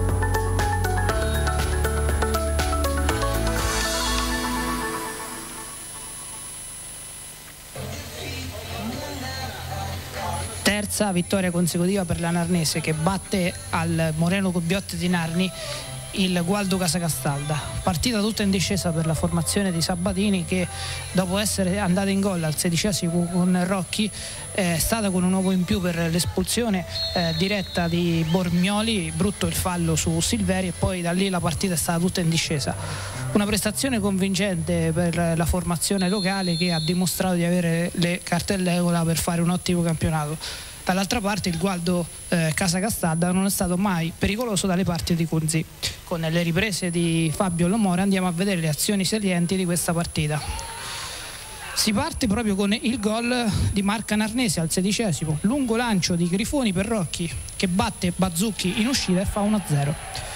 Terza vittoria consecutiva per la Narnese, che batte al Moreno Gubbiotti di Narni il Gualdo Casacastalda. Partita tutta in discesa per la formazione di Sabatini, che dopo essere andata in gol al 16esimo con Rocchi è stata con un uomo in più per l'espulsione diretta di Bormioli. Brutto il fallo su Silveri, e poi da lì la partita è stata tutta in discesa. Una prestazione convincente per la formazione locale, che ha dimostrato di avere le carte in regola per fare un ottimo campionato. Dall'altra parte il Gualdo Casacastalda non è stato mai pericoloso dalle parti di Cunzi. Con le riprese di Fabio Lomora andiamo a vedere le azioni salienti di questa partita. Si parte proprio con il gol di Marca Narnese al 16esimo, lungo lancio di Grifoni per Rocchi, che batte Bazzucchi in uscita e fa 1-0.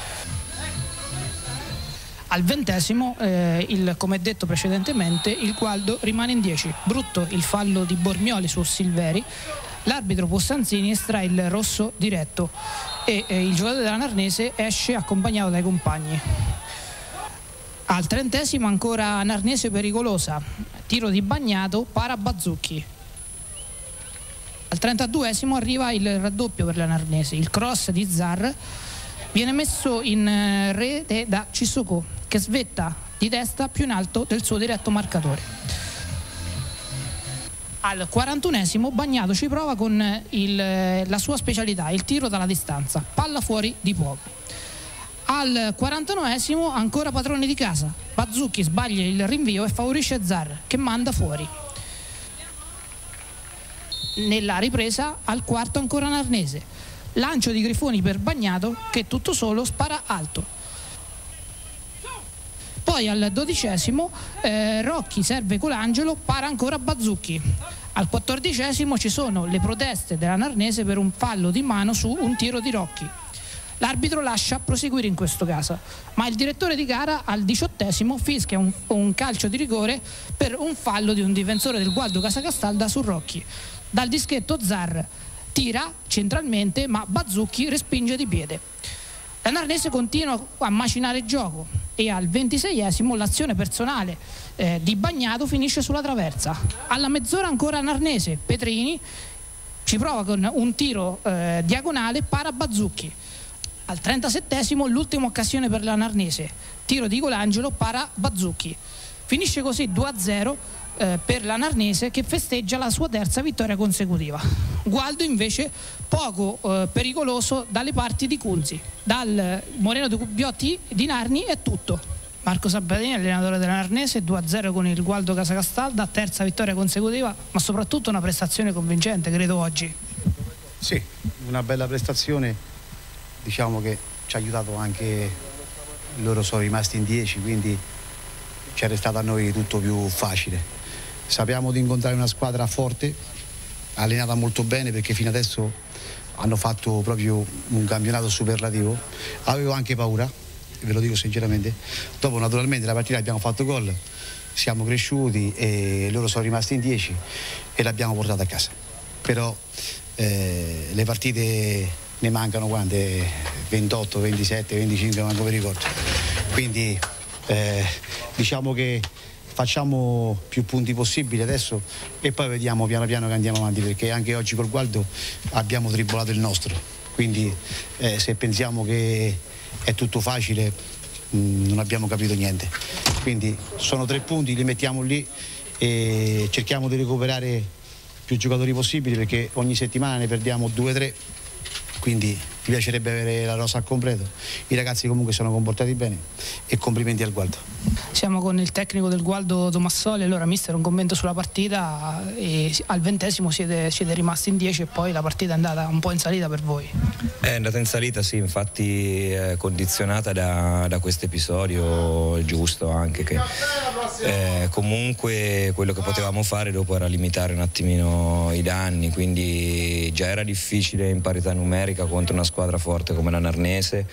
Al 20esimo, come detto precedentemente, il Gualdo rimane in 10. Brutto il fallo di Bormioli su Silveri. L'arbitro Possanzini estrae il rosso diretto e il giocatore della Narnese esce accompagnato dai compagni. Al 30esimo ancora Narnese pericolosa, tiro di Bagnato, para Bazzucchi. Al 32esimo arriva il raddoppio per la Narnese, il cross di Zar viene messo in rete da Cissokò, che svetta di testa più in alto del suo diretto marcatore. Al 41esimo Bagnato ci prova con la sua specialità, il tiro dalla distanza, palla fuori di poco. Al 49esimo ancora padrone di casa, Bazzucchi sbaglia il rinvio e favorisce Zar, che manda fuori. Nella ripresa al quarto ancora Narnese, lancio di Grifoni per Bagnato, che tutto solo spara alto. Poi al 12esimo Rocchi serve Colangelo, para ancora Bazzucchi. Al 14esimo ci sono le proteste della Narnese per un fallo di mano su un tiro di Rocchi. L'arbitro lascia proseguire in questo caso, ma il direttore di gara al 18esimo fischia un calcio di rigore per un fallo di un difensore del Gualdo Casacastalda su Rocchi. Dal dischetto Zar tira centralmente, ma Bazzucchi respinge di piede. La Narnese continua a macinare il gioco e al 26esimo l'azione personale di Bagnato finisce sulla traversa. Alla mezz'ora ancora Narnese, Petrini ci prova con un tiro diagonale, para Bazzucchi. Al 37esimo l'ultima occasione per la Narnese, tiro di Colangelo, para Bazzucchi. Finisce così 2-0 per la Narnese, che festeggia la sua terza vittoria consecutiva. Gualdo invece poco pericoloso dalle parti di Cunzi. Dal Moreno de Gubbiotti di Narni è tutto. Marco Sabatini, allenatore della Narnese, 2-0 con il Gualdo Casacastalda, terza vittoria consecutiva, ma soprattutto una prestazione convincente, credo, oggi. Sì, una bella prestazione, diciamo che ci ha aiutato anche, loro sono rimasti in 10, quindi ci è restato a noi tutto più facile. Sappiamo di incontrare una squadra forte, allenata molto bene, perché fino adesso hanno fatto proprio un campionato superlativo. Avevo anche paura, ve lo dico sinceramente. Dopo naturalmente la partita abbiamo fatto gol, siamo cresciuti e loro sono rimasti in 10 e l'abbiamo portata a casa. Però le partite ne mancano quante? 28, 27, 25, manco per ricordo. Quindi diciamo che facciamo più punti possibili adesso e poi vediamo piano piano che andiamo avanti, perché anche oggi col Gualdo abbiamo tribolato il nostro, quindi se pensiamo che è tutto facile non abbiamo capito niente. Quindi sono 3 punti, li mettiamo lì e cerchiamo di recuperare più giocatori possibili, perché ogni settimana ne perdiamo 2-3, quindi mi piacerebbe avere la rosa al completo. I ragazzi comunque sono comportati bene e complimenti al Gualdo. Siamo con il tecnico del Gualdo Tomassoli. Allora mister, un commento sulla partita, e al 20esimo siete rimasti in 10 e poi la partita è andata un po' in salita per voi. È andata in salita, sì, infatti condizionata da questo episodio. È giusto anche che comunque quello che potevamo fare dopo era limitare un attimino i danni, quindi già era difficile in parità numerica contro una squadra forte come la Narnese,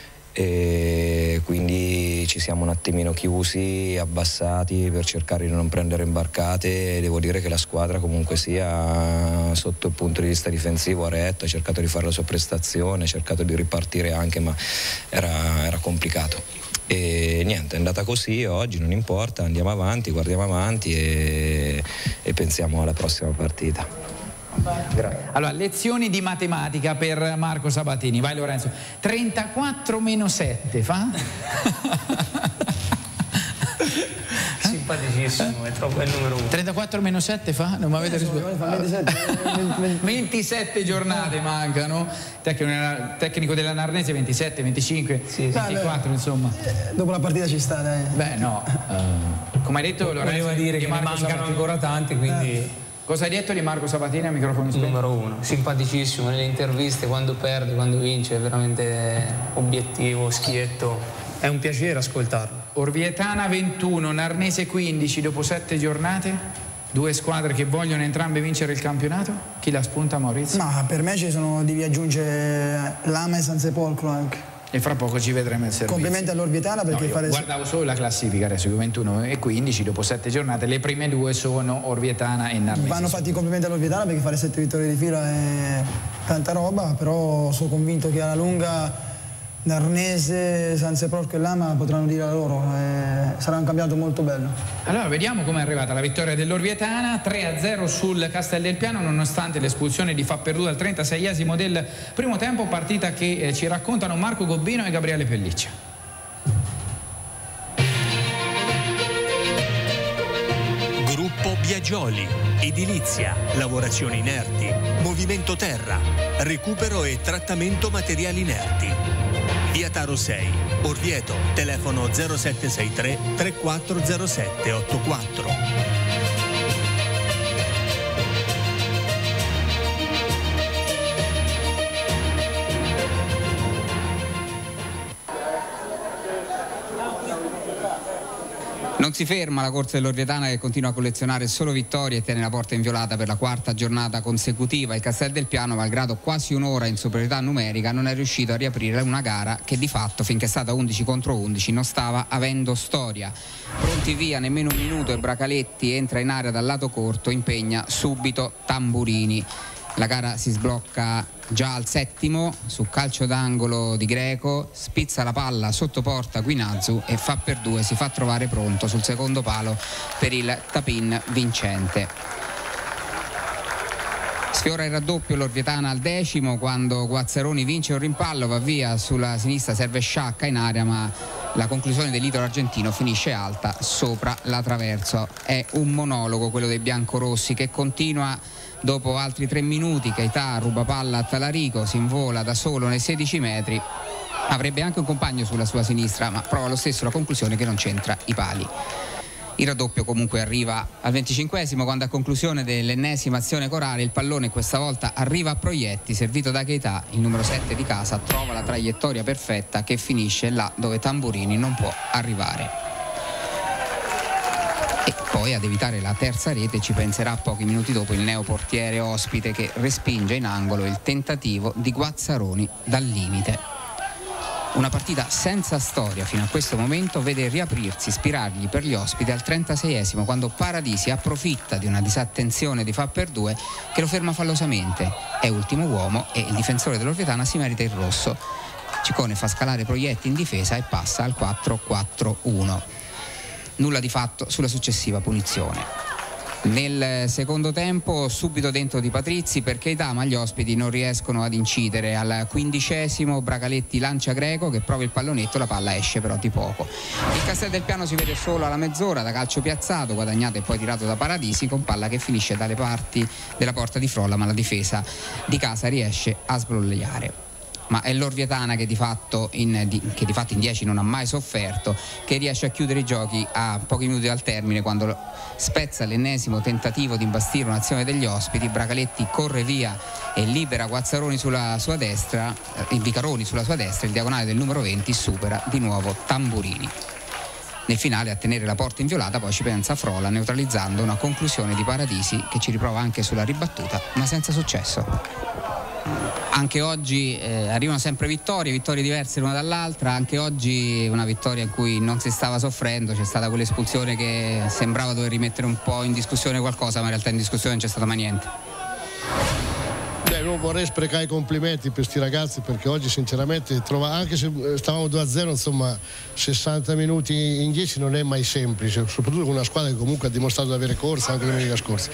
e quindi ci siamo un attimino chiusi, abbassati per cercare di non prendere imbarcate. Devo dire che la squadra comunque sia sotto il punto di vista difensivo ha retto, ha cercato di fare la sua prestazione, ha cercato di ripartire anche, ma era complicato. E niente, è andata così, oggi non importa, andiamo avanti, guardiamo avanti e pensiamo alla prossima partita. Allora, lezioni di matematica per Marco Sabatini. Vai Lorenzo. 34 meno 7 fa? Simpaticissimo, è troppo il numero 1. 34 meno 7 fa? Non mi avete risposto. 27 giornate mancano. Tecnico della Narnese 27, 25, 24 insomma. Dopo la partita ci sta, dai. Beh no, come hai detto Lorenzo, voleva dire che ne mancano ancora tanti, quindi... Cosa hai detto di Marco Sabatini a microfono spento? Numero 1, simpaticissimo nelle interviste, quando perde, quando vince, è veramente obiettivo, schietto. È un piacere ascoltarlo. Orvietana 21, Narnese 15 dopo 7 giornate. 2 squadre che vogliono entrambe vincere il campionato. Chi la spunta, Maurizio? Ma per me ci sono, devi aggiungere Lama e San Sepolcro anche. E fra poco ci vedremo il servizio. Complimenti all'Orvietana perché guardavo solo la classifica adesso, 21 e 15 dopo 7 giornate, le prime 2 sono Orvietana e Narnese. Vanno fatti i complimenti all'Orvietana perché fare 7 vittorie di fila è tanta roba, però sono convinto che alla lunga Narnese, San Sepolcro e Lama potranno dire la loro, sarà un campionato molto bello. Allora vediamo come è arrivata la vittoria dell'Orvietana, 3-0 sul Castel del Piano nonostante l'espulsione di Fapperduta al 36esimo del primo tempo, partita che ci raccontano Marco Gobbino e Gabriele Pelliccia. Gruppo Biagioli, edilizia, lavorazioni inerti, movimento terra, recupero e trattamento materiali inerti. Via Taro 6, Orvieto, telefono 0763 340784. Non si ferma la corsa dell'Orvietana, che continua a collezionare solo vittorie e tiene la porta inviolata per la 4ª giornata consecutiva. Il Castel del Piano, malgrado quasi un'ora in superiorità numerica, non è riuscito a riaprire una gara che di fatto, finché è stata 11 contro 11, non stava avendo storia. Pronti via, nemmeno un minuto e Bracaletti entra in area dal lato corto, impegna subito Tamburini. La gara si sblocca già al 7° su calcio d'angolo di Greco, spizza la palla sotto porta Guinazzu e fa per 2, si fa trovare pronto sul secondo palo per il tap-in vincente. Sfiora il raddoppio l'Orvietana al 10° quando Guazzaroni vince un rimpallo, va via sulla sinistra, serve Sciacca in area, ma la conclusione dell'italo argentino finisce alta sopra la traverso. È un monologo quello dei biancorossi che continua dopo altri 3 minuti. Keita ruba palla a Talarico, si invola da solo nei 16 metri, avrebbe anche un compagno sulla sua sinistra ma prova lo stesso la conclusione che non c'entra i pali. Il raddoppio comunque arriva al 25° quando a conclusione dell'ennesima azione corale il pallone questa volta arriva a Proietti, servito da Keita, il numero 7 di casa trova la traiettoria perfetta che finisce là dove Tamburini non può arrivare. E poi ad evitare la terza rete ci penserà pochi minuti dopo il neoportiere ospite che respinge in angolo il tentativo di Guazzaroni dal limite. Una partita senza storia fino a questo momento vede riaprirsi spiragli per gli ospiti al 36° quando Paradisi approfitta di una disattenzione di fa per 2 che lo ferma fallosamente. È ultimo uomo e il difensore dell'Orvietana si merita il rosso. Ciccone fa scalare Proietti in difesa e passa al 4-4-1. Nulla di fatto sulla successiva punizione. Nel secondo tempo subito dentro di Patrizzi per Keita, ma gli ospiti non riescono ad incidere. Al 15° Bragaletti lancia Greco che prova il pallonetto, la palla esce però di poco. Il Castel del Piano si vede solo alla mezz'ora da calcio piazzato, guadagnato e poi tirato da Paradisi, con palla che finisce dalle parti della porta di Frolla, ma la difesa di casa riesce a sbrogliare. Ma è l'Orvietana che di fatto in 10 non ha mai sofferto, che riesce a chiudere i giochi a pochi minuti dal termine quando spezza l'ennesimo tentativo di imbastire un'azione degli ospiti. Bragaletti corre via e libera Guazzaroni sulla sua destra, Vicaroni sulla sua destra, il diagonale del numero 20 supera di nuovo Tamburini. Nel finale a tenere la porta inviolata poi ci pensa Frola, neutralizzando una conclusione di Paradisi che ci riprova anche sulla ribattuta ma senza successo. Anche oggi arrivano sempre vittorie diverse l'una dall'altra. Anche oggi una vittoria in cui non si stava soffrendo, c'è stata quell'espulsione che sembrava dover rimettere un po' in discussione qualcosa, ma in realtà in discussione non c'è stato mai niente. Non vorrei sprecare i complimenti per questi ragazzi perché oggi sinceramente anche se stavamo 2-0, insomma 60 minuti in 10 non è mai semplice, soprattutto con una squadra che comunque ha dimostrato di avere corsa anche domenica scorsa.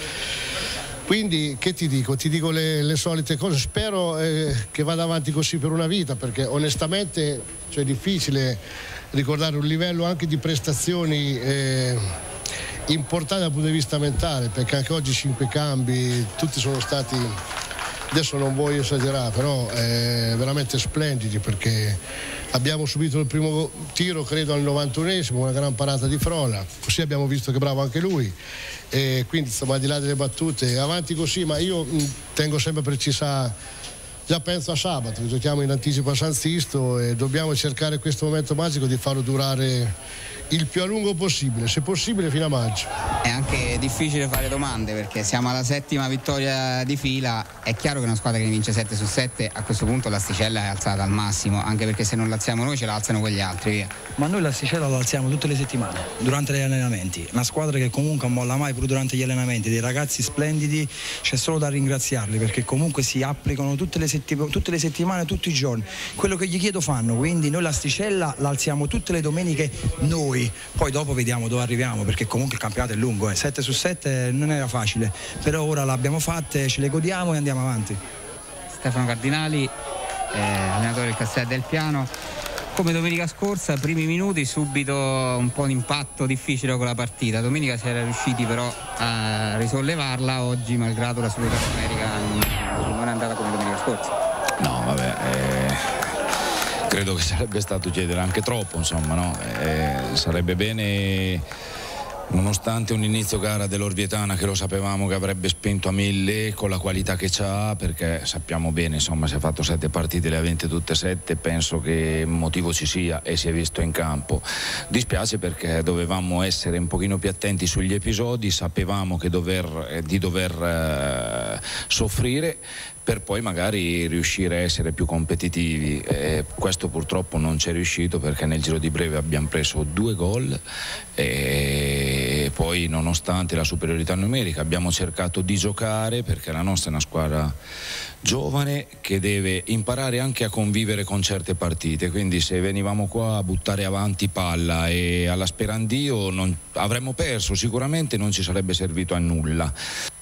Quindi che ti dico? Ti dico le solite cose, spero che vada avanti così per una vita perché onestamente è difficile ricordare un livello anche di prestazioni importanti dal punto di vista mentale, perché anche oggi 5 cambi, tutti sono stati, adesso non voglio esagerare, però veramente splendidi perché abbiamo subito il primo tiro credo al 91esimo, una gran parata di Frola, così abbiamo visto che bravo anche lui. E quindi insomma al di là delle battute avanti così, ma io tengo sempre a precisare, già penso a sabato, giochiamo in anticipo a San Sisto e dobbiamo cercare questo momento magico di farlo durare il più a lungo possibile, se possibile fino a maggio. È anche difficile fare domande perché siamo alla 7ª vittoria di fila. È chiaro che una squadra che ne vince 7 su 7 a questo punto l'asticella è alzata al massimo, anche perché se non l'alziamo noi ce la alzano quegli altri, via. Ma noi l'asticella la alziamo tutte le settimane durante gli allenamenti, una squadra che comunque non molla mai pure durante gli allenamenti, dei ragazzi splendidi, c'è solo da ringraziarli perché comunque si applicano tutte le settimane, tutti i giorni, quello che gli chiedo fanno, quindi noi l'asticella la alziamo tutte le domeniche noi. Poi dopo vediamo dove arriviamo perché comunque il campionato è lungo, 7 su 7 non era facile, però ora l'abbiamo fatta, ce le godiamo e andiamo avanti. Stefano Cardinali, allenatore del Castel del Piano, come domenica scorsa, primi minuti subito un po' di impatto difficile con la partita, domenica si era riusciti però a risollevarla, oggi malgrado la superiorità numerica non è andata come domenica scorsa. No vabbè, credo che sarebbe stato chiedere anche troppo, insomma, no? Sarebbe bene, nonostante un inizio gara dell'Orvietana che lo sapevamo che avrebbe spinto a 1000 con la qualità che c'ha, perché sappiamo bene, insomma, si è fatto 7 partite, le ha vinte tutte 7, penso che motivo ci sia e si è visto in campo. Dispiace perché dovevamo essere un pochino più attenti sugli episodi, sapevamo che di dover soffrire, per poi magari riuscire a essere più competitivi. Questo purtroppo non ci è riuscito, perché nel giro di breve abbiamo preso 2 gol e poi, nonostante la superiorità numerica, abbiamo cercato di giocare, perché la nostra è una squadra giovane che deve imparare anche a convivere con certe partite, quindi se venivamo qua a buttare avanti palla e alla sperandio avremmo perso sicuramente, non ci sarebbe servito a nulla.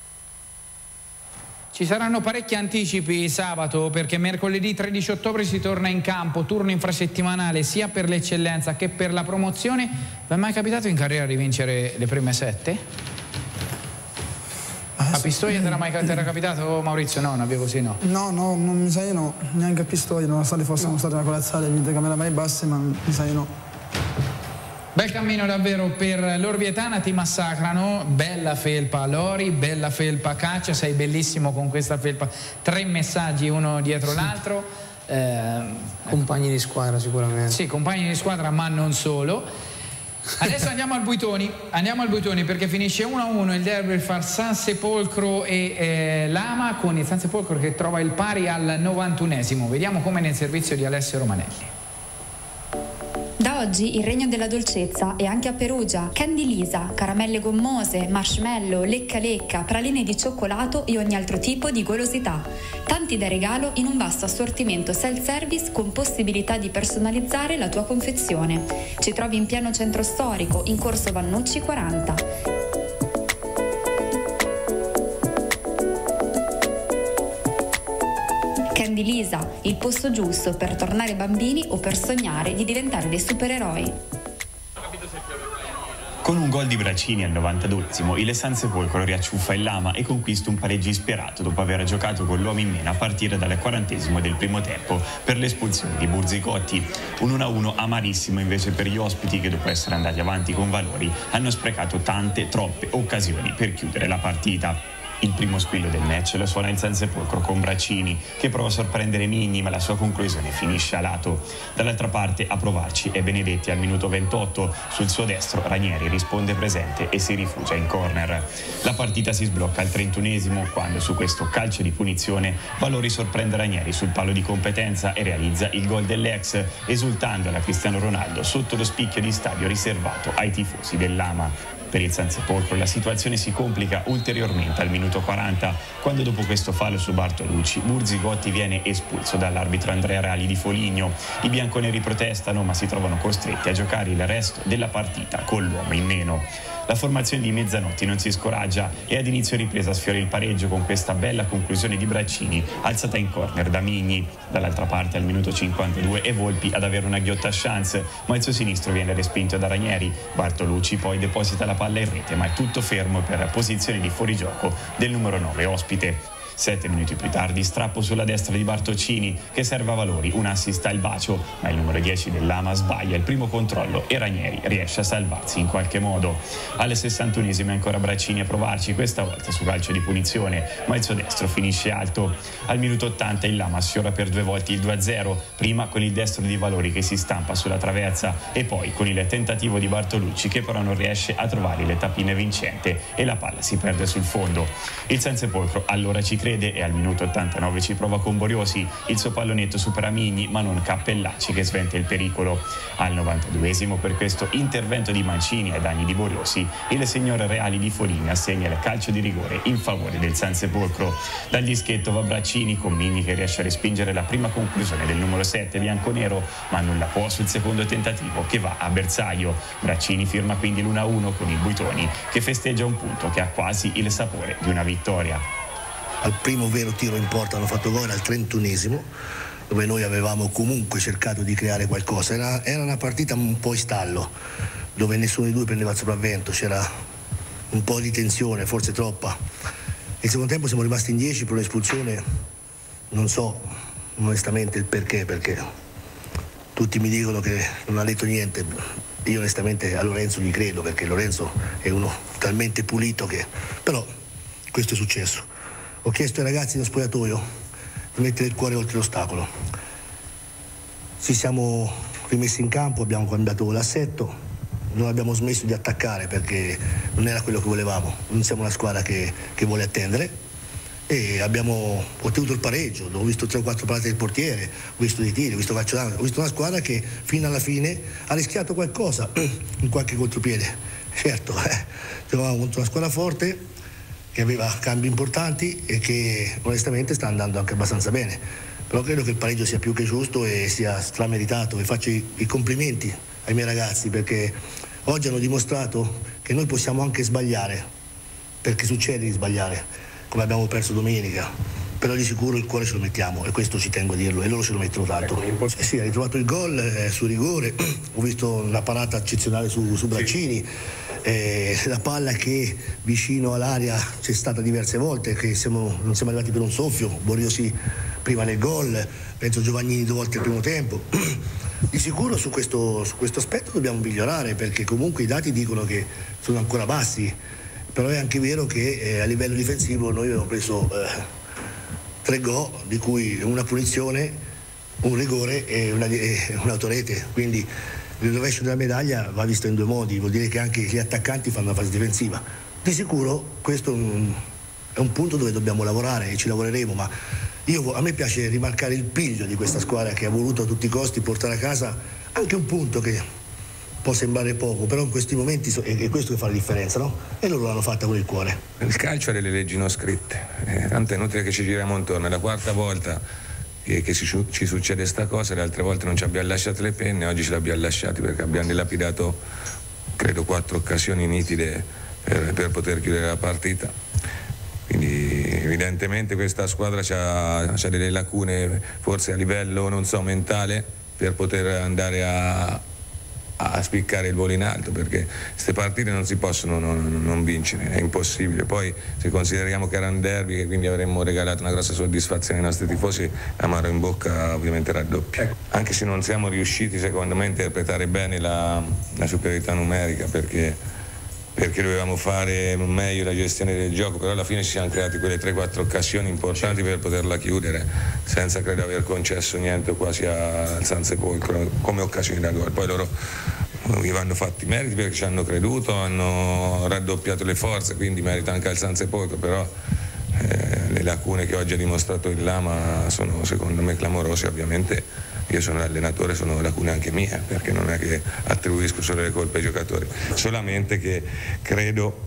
Ci saranno parecchi anticipi sabato, perché mercoledì 13 ottobre si torna in campo, turno infrasettimanale sia per l'eccellenza che per la promozione. Vi è mai capitato in carriera di vincere le prime 7? A Pistoia ti era capitato, Maurizio? No, una via così no. No, non mi sa di no, neanche a Pistoia, nonostante fossimo stati a corazzare le camere mai basse, ma mi sa di no. Bel cammino davvero per l'Orvietana, ti massacrano, bella felpa Lori, bella felpa Caccia, sei bellissimo con questa felpa, 3 messaggi uno dietro l'altro. Compagni di squadra sicuramente. Sì, compagni di squadra, ma non solo. Adesso andiamo al Buitoni perché finisce 1-1 il derby fra San Sepolcro e Lama, con il San Sepolcro che trova il pari al 91esimo. Vediamo come nel servizio di Alessio Romanelli. Da oggi il regno della dolcezza è anche a Perugia. Candy Lisa, caramelle gommose, marshmallow, lecca lecca, praline di cioccolato e ogni altro tipo di golosità. Tanti da regalo in un vasto assortimento self-service con possibilità di personalizzare la tua confezione. Ci trovi in pieno centro storico, in corso Vannucci 40. Candy Lisa, il posto giusto per tornare bambini o per sognare di diventare dei supereroi. Con un gol di Braccini al 92esimo, il San Sepolcro riacciuffa il Lama e conquista un pareggio isperato dopo aver giocato con l'uomo in meno a partire dal 40esimo del primo tempo per l'espulsione di Burzicotti. Un 1-1 amarissimo invece per gli ospiti, che dopo essere andati avanti con valori hanno sprecato troppe occasioni per chiudere la partita. Il primo squillo del match lo suona il San Sepolcro con Braccini, che prova a sorprendere Migni, ma la sua conclusione finisce a lato. Dall'altra parte a provarci è Benedetti al minuto 28. Sul suo destro Ranieri risponde presente e si rifugia in corner. La partita si sblocca al 31esimo, quando su questo calcio di punizione Valori sorprende Ranieri sul palo di competenza e realizza il gol dell'ex, esultando alla Cristiano Ronaldo sotto lo spicchio di stadio riservato ai tifosi del Lama. Per il San Sepolcro la situazione si complica ulteriormente al minuto 40, quando dopo questo fallo su Bartolucci Burzicotti viene espulso dall'arbitro Andrea Reali di Foligno. I bianconeri protestano, ma si trovano costretti a giocare il resto della partita con l'uomo in meno. La formazione di Mezzanotti non si scoraggia e ad inizio ripresa sfiora il pareggio con questa bella conclusione di Braccini alzata in corner da Migni. Dall'altra parte al minuto 52 è Volpi ad avere una ghiotta chance, ma il suo sinistro viene respinto da Ranieri. Bartolucci poi deposita la palla in rete, ma è tutto fermo per posizione di fuorigioco del numero 9 ospite. 7 minuti più tardi strappo sulla destra di Bartocini, che serve a Valori un assist al bacio, ma il numero 10 del Lama sbaglia il primo controllo e Ranieri riesce a salvarsi in qualche modo. Alle 61esime ancora Braccini a provarci, questa volta su calcio di punizione, ma il suo destro finisce alto. Al minuto 80 il Lama sfiora per 2 volte il 2-0, prima con il destro di Valori che si stampa sulla traversa e poi con il tentativo di Bartolucci, che però non riesce a trovare le tappine vincente e la palla si perde sul fondo. Il San Sepolcro allora ci crede e al minuto 89 ci prova con Boriosi, il suo pallonetto supera Migni ma non Cappellacci, che sventa il pericolo. Al 92esimo, per questo intervento di Mancini ai danni di Boriosi, il signor Reali di Foligno assegna il calcio di rigore in favore del San Sepolcro. Dal dischetto va Braccini con Migni che riesce a respingere la prima conclusione del numero 7 bianconero, ma nulla può sul secondo tentativo, che va a bersaglio. Braccini firma quindi l'1-1 con il Buitoni, che festeggia un punto che ha quasi il sapore di una vittoria. Al primo vero tiro in porta hanno fatto gol al 31esimo, dove noi avevamo comunque cercato di creare qualcosa. Era una partita un po' in stallo, dove nessuno dei due prendeva il sopravvento, c'era un po' di tensione, forse troppa. Il secondo tempo siamo rimasti in 10 per un'espulsione, non so onestamente il perché tutti mi dicono che non ha detto niente. Io onestamente a Lorenzo gli credo, perché Lorenzo è uno talmente pulito che... però questo è successo. Ho chiesto ai ragazzi dello spogliatoio di mettere il cuore oltre l'ostacolo. Ci siamo rimessi in campo, abbiamo cambiato l'assetto, non abbiamo smesso di attaccare perché non era quello che volevamo. Non siamo una squadra che vuole attendere e abbiamo ottenuto il pareggio. Ho visto 3 o 4 parate del portiere, ho visto dei tiri, ho visto calcio d'angolo, ho visto una squadra che fino alla fine ha rischiato qualcosa in qualche contropiede. Certo, giocavamo contro una squadra forte che aveva cambi importanti e che onestamente sta andando anche abbastanza bene, però credo che il pareggio sia più che giusto e sia strameritato, e faccio i complimenti ai miei ragazzi perché oggi hanno dimostrato che noi possiamo anche sbagliare, perché succede di sbagliare, come abbiamo perso domenica, però di sicuro il cuore ce lo mettiamo, e questo ci tengo a dirlo, e loro ce lo mettono tanto. Sì, ha ritrovato il gol su rigore, ho visto una parata eccezionale su Braccini, la palla che vicino all'area c'è stata diverse volte, che non siamo arrivati per un soffio, Boriosi prima nel gol, penso Giovannini 2 volte il primo tempo. Di sicuro su questo aspetto dobbiamo migliorare, perché comunque i dati dicono che sono ancora bassi, però è anche vero che a livello difensivo noi abbiamo preso 3 gol, di cui una punizione, un rigore e un'autorete, quindi il rovescio della medaglia va visto in 2 modi, vuol dire che anche gli attaccanti fanno la fase difensiva. Di sicuro questo è un punto dove dobbiamo lavorare e ci lavoreremo, ma a me piace rimarcare il piglio di questa squadra che ha voluto a tutti i costi portare a casa anche un punto che può sembrare poco, però in questi momenti è questo che fa la differenza, no? E loro l'hanno fatta con il cuore. Il calcio ha delle leggi non scritte, tanto è inutile che ci giriamo intorno. È la 4ª volta che ci succede sta cosa, le altre volte non ci abbiamo lasciato le penne, oggi ce le abbiamo lasciate perché abbiamo dilapidato credo 4 occasioni nitide per poter chiudere la partita. Quindi evidentemente questa squadra c'ha delle lacune, forse a livello non so mentale, per poter andare a spiccare il volo in alto, perché queste partite non si possono non vincere, è impossibile. Poi se consideriamo che era un derby, che quindi avremmo regalato una grossa soddisfazione ai nostri tifosi, l'amaro in bocca ovviamente raddoppia. Anche se non siamo riusciti secondo me a interpretare bene la superiorità numerica, perché dovevamo fare meglio la gestione del gioco, però alla fine ci siamo creati quelle 3-4 occasioni importanti per poterla chiudere, senza credo aver concesso niente quasi al San Sepolcro come occasioni da gol. Poi loro gli vanno fatti i meriti perché ci hanno creduto, hanno raddoppiato le forze, quindi merita anche al San Sepolcro, però le lacune che oggi ha dimostrato il Lama sono secondo me clamorose. Ovviamente io sono l'allenatore, sono lacune anche mie, perché non è che attribuisco solo le colpe ai giocatori, solamente che credo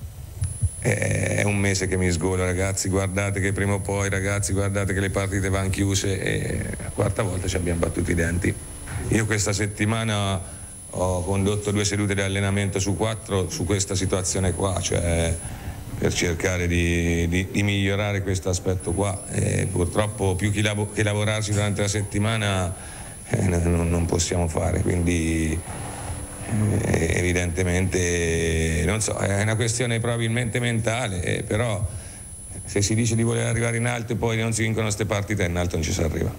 è un mese che mi sgola. Ragazzi, guardate che prima o poi, ragazzi, guardate che le partite vanno chiuse, e la 4ª volta ci abbiamo battuti i denti. Io questa settimana ho condotto 2 sedute di allenamento su 4 su questa situazione qua, cioè per cercare di migliorare questo aspetto qua. Purtroppo più che lavorarci durante la settimana non possiamo fare, quindi evidentemente non so, è una questione probabilmente mentale, però se si dice di voler arrivare in alto e poi non si vincono queste partite, in alto non ci si arriva.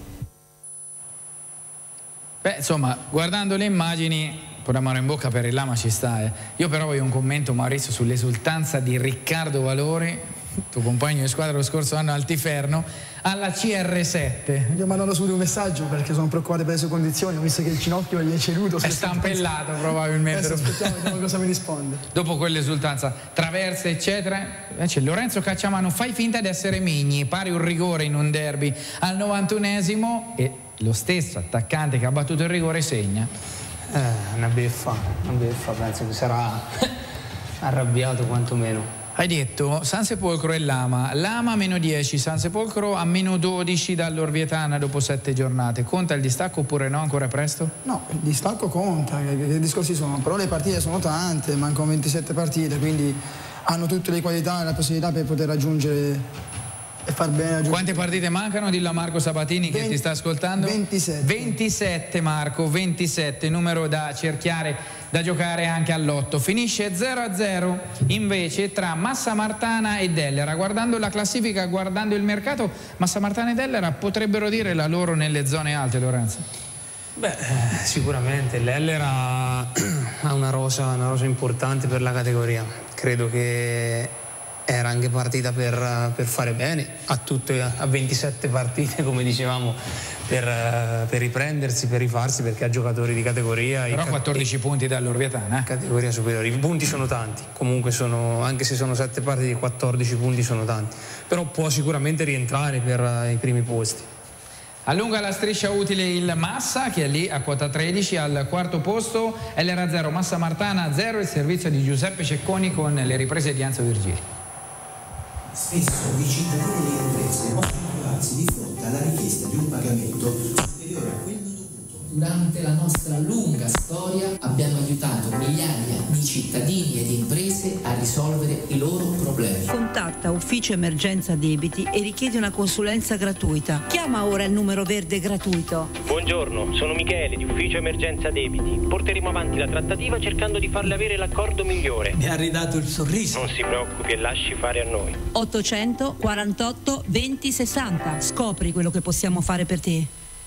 Beh, insomma, guardando le immagini, pure amaro in bocca per il Lama ci sta. Io però voglio un commento, Maurizio, sull'esultanza di Riccardo Valori, tuo compagno di squadra lo scorso anno al Tiferno, alla CR7. Gli ho mandato subito un messaggio perché sono preoccupato per le sue condizioni, ho visto che il ginocchio gli è ceduto. È stampellato probabilmente. Adesso aspettiamo, vediamo cosa mi risponde. Dopo quell'esultanza, traverse eccetera, c'è Lorenzo Cacciamano, fai finta di essere Migni, pari un rigore in un derby al 91esimo e lo stesso attaccante che ha battuto il rigore segna. Una beffa, penso che sarà arrabbiato quantomeno. Hai detto San Sepolcro e Lama -10, San Sepolcro a -12 dall'Orvietana dopo 7 giornate. Conta il distacco oppure no? Ancora è presto? No, il distacco conta, che discorsi sono, però le partite sono tante, mancano 27 partite, quindi hanno tutte le qualità e la possibilità per poter raggiungere e far bene. Quante partite mancano? Dillo a Marco Sabatini che ti sta ascoltando. 27. 27 Marco, 27, numero da cerchiare, da giocare anche all'8. Finisce 0-0 invece tra Massamartana e Dellera. Guardando la classifica, guardando il mercato, Massamartana e Dellera potrebbero dire la loro nelle zone alte, Lorenzo? Beh, sicuramente l'Ellera ha una rosa importante per la categoria. Credo che era anche partita per fare bene, a 27 partite come dicevamo, per riprendersi, per rifarsi, perché ha giocatori di categoria. Però 14 punti dall'Orvietana. Categoria superiore, i punti sono tanti, comunque anche se sono 7 partite, 14 punti sono tanti, però può sicuramente rientrare per i primi posti. Allunga la striscia utile il Massa, che è lì a quota 13 al quarto posto, LR 0, Massa Martana 0, il servizio di Giuseppe Cecconi con le riprese di Enzo Virgili. Spesso i cittadini e le imprese possono trovarsi di fronte alla richiesta di un pagamento superiore a quello dovuto. Durante la nostra lunga storia abbiamo aiutato migliaia di cittadini e di imprese a risolvere i loro problemi. Contatta Ufficio Emergenza Debiti e richiedi una consulenza gratuita. Chiama ora il numero verde gratuito. Buongiorno, sono Michele di Ufficio Emergenza Debiti. Porteremo avanti la trattativa cercando di farle avere l'accordo migliore. Mi ha ridato il sorriso. Non si preoccupi e lasci fare a noi. 848 20 60. Scopri quello che possiamo fare per te.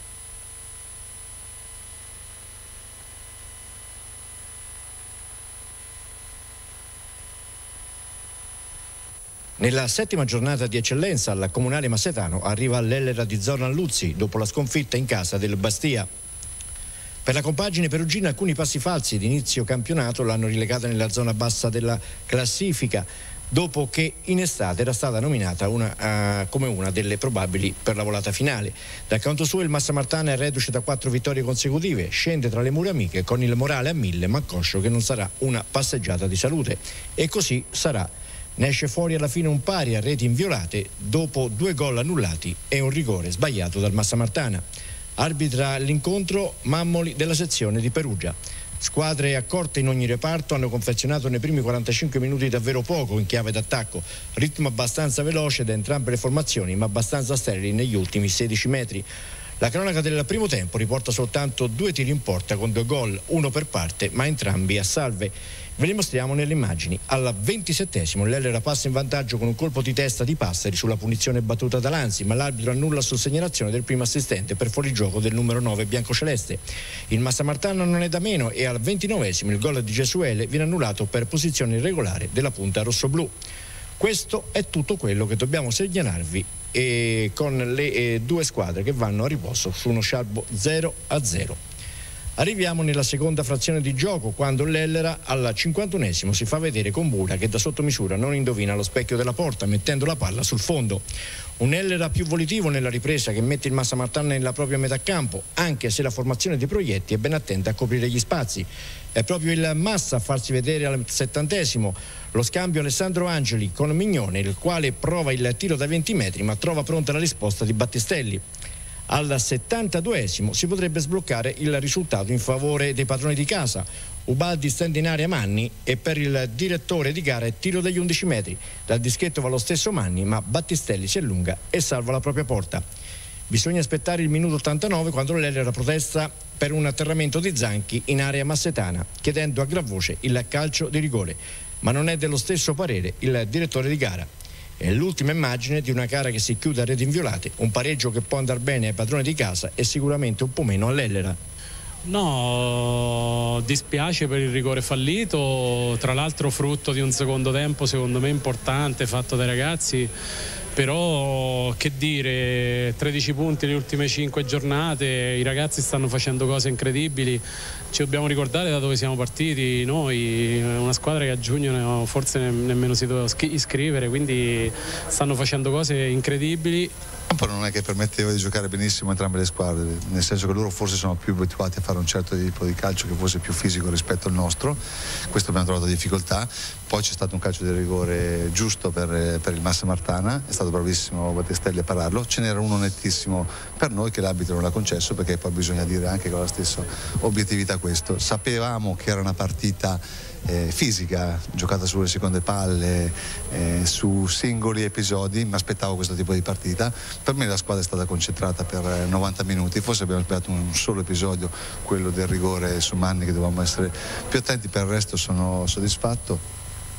Nella settima giornata di eccellenza al Comunale Massetano arriva l'Ellera di Zornalluzzi dopo la sconfitta in casa del Bastia. Per la compagine perugina alcuni passi falsi di inizio campionato l'hanno rilegata nella zona bassa della classifica, dopo che in estate era stata nominata come una delle probabili per la volata finale. Dal canto suo il Massa Martana è reduce da 4 vittorie consecutive, scende tra le mura amiche con il morale a 1000, ma conscio che non sarà una passeggiata di salute. E così sarà. Ne esce fuori alla fine un pari a reti inviolate dopo 2 gol annullati e un rigore sbagliato dal Massa Martana. Arbitra l'incontro Mammoli della sezione di Perugia. Squadre accorte in ogni reparto hanno confezionato nei primi 45 minuti davvero poco in chiave d'attacco, ritmo abbastanza veloce da entrambe le formazioni ma abbastanza sterili negli ultimi 16 metri. La cronaca del primo tempo riporta soltanto 2 tiri in porta con 2 gol, uno per parte ma entrambi a salve. Ve li mostriamo nelle immagini. Al 27esimo l'Ellera passa in vantaggio con un colpo di testa di Passeri sulla punizione battuta da Lanzi, ma l'arbitro annulla su segnalazione del primo assistente per fuorigioco del numero 9 biancoceleste. Il Massa Martana non è da meno e al 29esimo il gol di Gesuele viene annullato per posizione irregolare della punta rossoblù. Questo è tutto quello che dobbiamo segnalarvi con le 2 squadre che vanno a riposo su uno scialbo 0-0. Arriviamo nella seconda frazione di gioco quando l'Ellera al 51esimo si fa vedere con Bura che da sottomisura non indovina lo specchio della porta mettendo la palla sul fondo. Un Ellera più volitivo nella ripresa che mette il Massa Martana nella propria metà campo, anche se la formazione di Proietti è ben attenta a coprire gli spazi. È proprio il Massa a farsi vedere al 70esimo, lo scambio Alessandro Angeli con Mignone, il quale prova il tiro da 20 metri ma trova pronta la risposta di Battistelli. Al 72esimo si potrebbe sbloccare il risultato in favore dei padroni di casa. Ubaldi stende in area Manni e per il direttore di gara è tiro dagli 11 metri. Dal dischetto va lo stesso Manni, ma Battistelli si allunga e salva la propria porta. Bisogna aspettare il minuto 89 quando l'Ellera protesta per un atterramento di Zanchi in area massetana, chiedendo a gran voce il calcio di rigore. Ma non è dello stesso parere il direttore di gara. È l'ultima immagine di una gara che si chiude a reti inviolate, un pareggio che può andare bene ai padroni di casa e sicuramente un po' meno all'Ellera. No, dispiace per il rigore fallito, tra l'altro frutto di un secondo tempo secondo me importante fatto dai ragazzi, però che dire, 13 punti le ultime 5 giornate, i ragazzi stanno facendo cose incredibili, ci dobbiamo ricordare da dove siamo partiti noi, una squadra che a giugno forse nemmeno si doveva iscrivere, quindi stanno facendo cose incredibili. Non è che permetteva di giocare benissimo entrambe le squadre, nel senso che loro forse sono più abituati a fare un certo tipo di calcio che forse è più fisico rispetto al nostro, questo abbiamo trovato difficoltà. Poi c'è stato un calcio di rigore giusto per il Massa Martana, è stato bravissimo Battistelli a pararlo, ce n'era uno nettissimo per noi che l'arbitro non l'ha concesso, perché poi bisogna dire anche con la stessa obiettività questo. Sapevamo che era una partita fisica, giocata sulle seconde palle, su singoli episodi, mi aspettavo questo tipo di partita. Per me la squadra è stata concentrata per 90 minuti, forse abbiamo sbagliato un solo episodio, quello del rigore su Manni, che dovevamo essere più attenti, per il resto sono soddisfatto.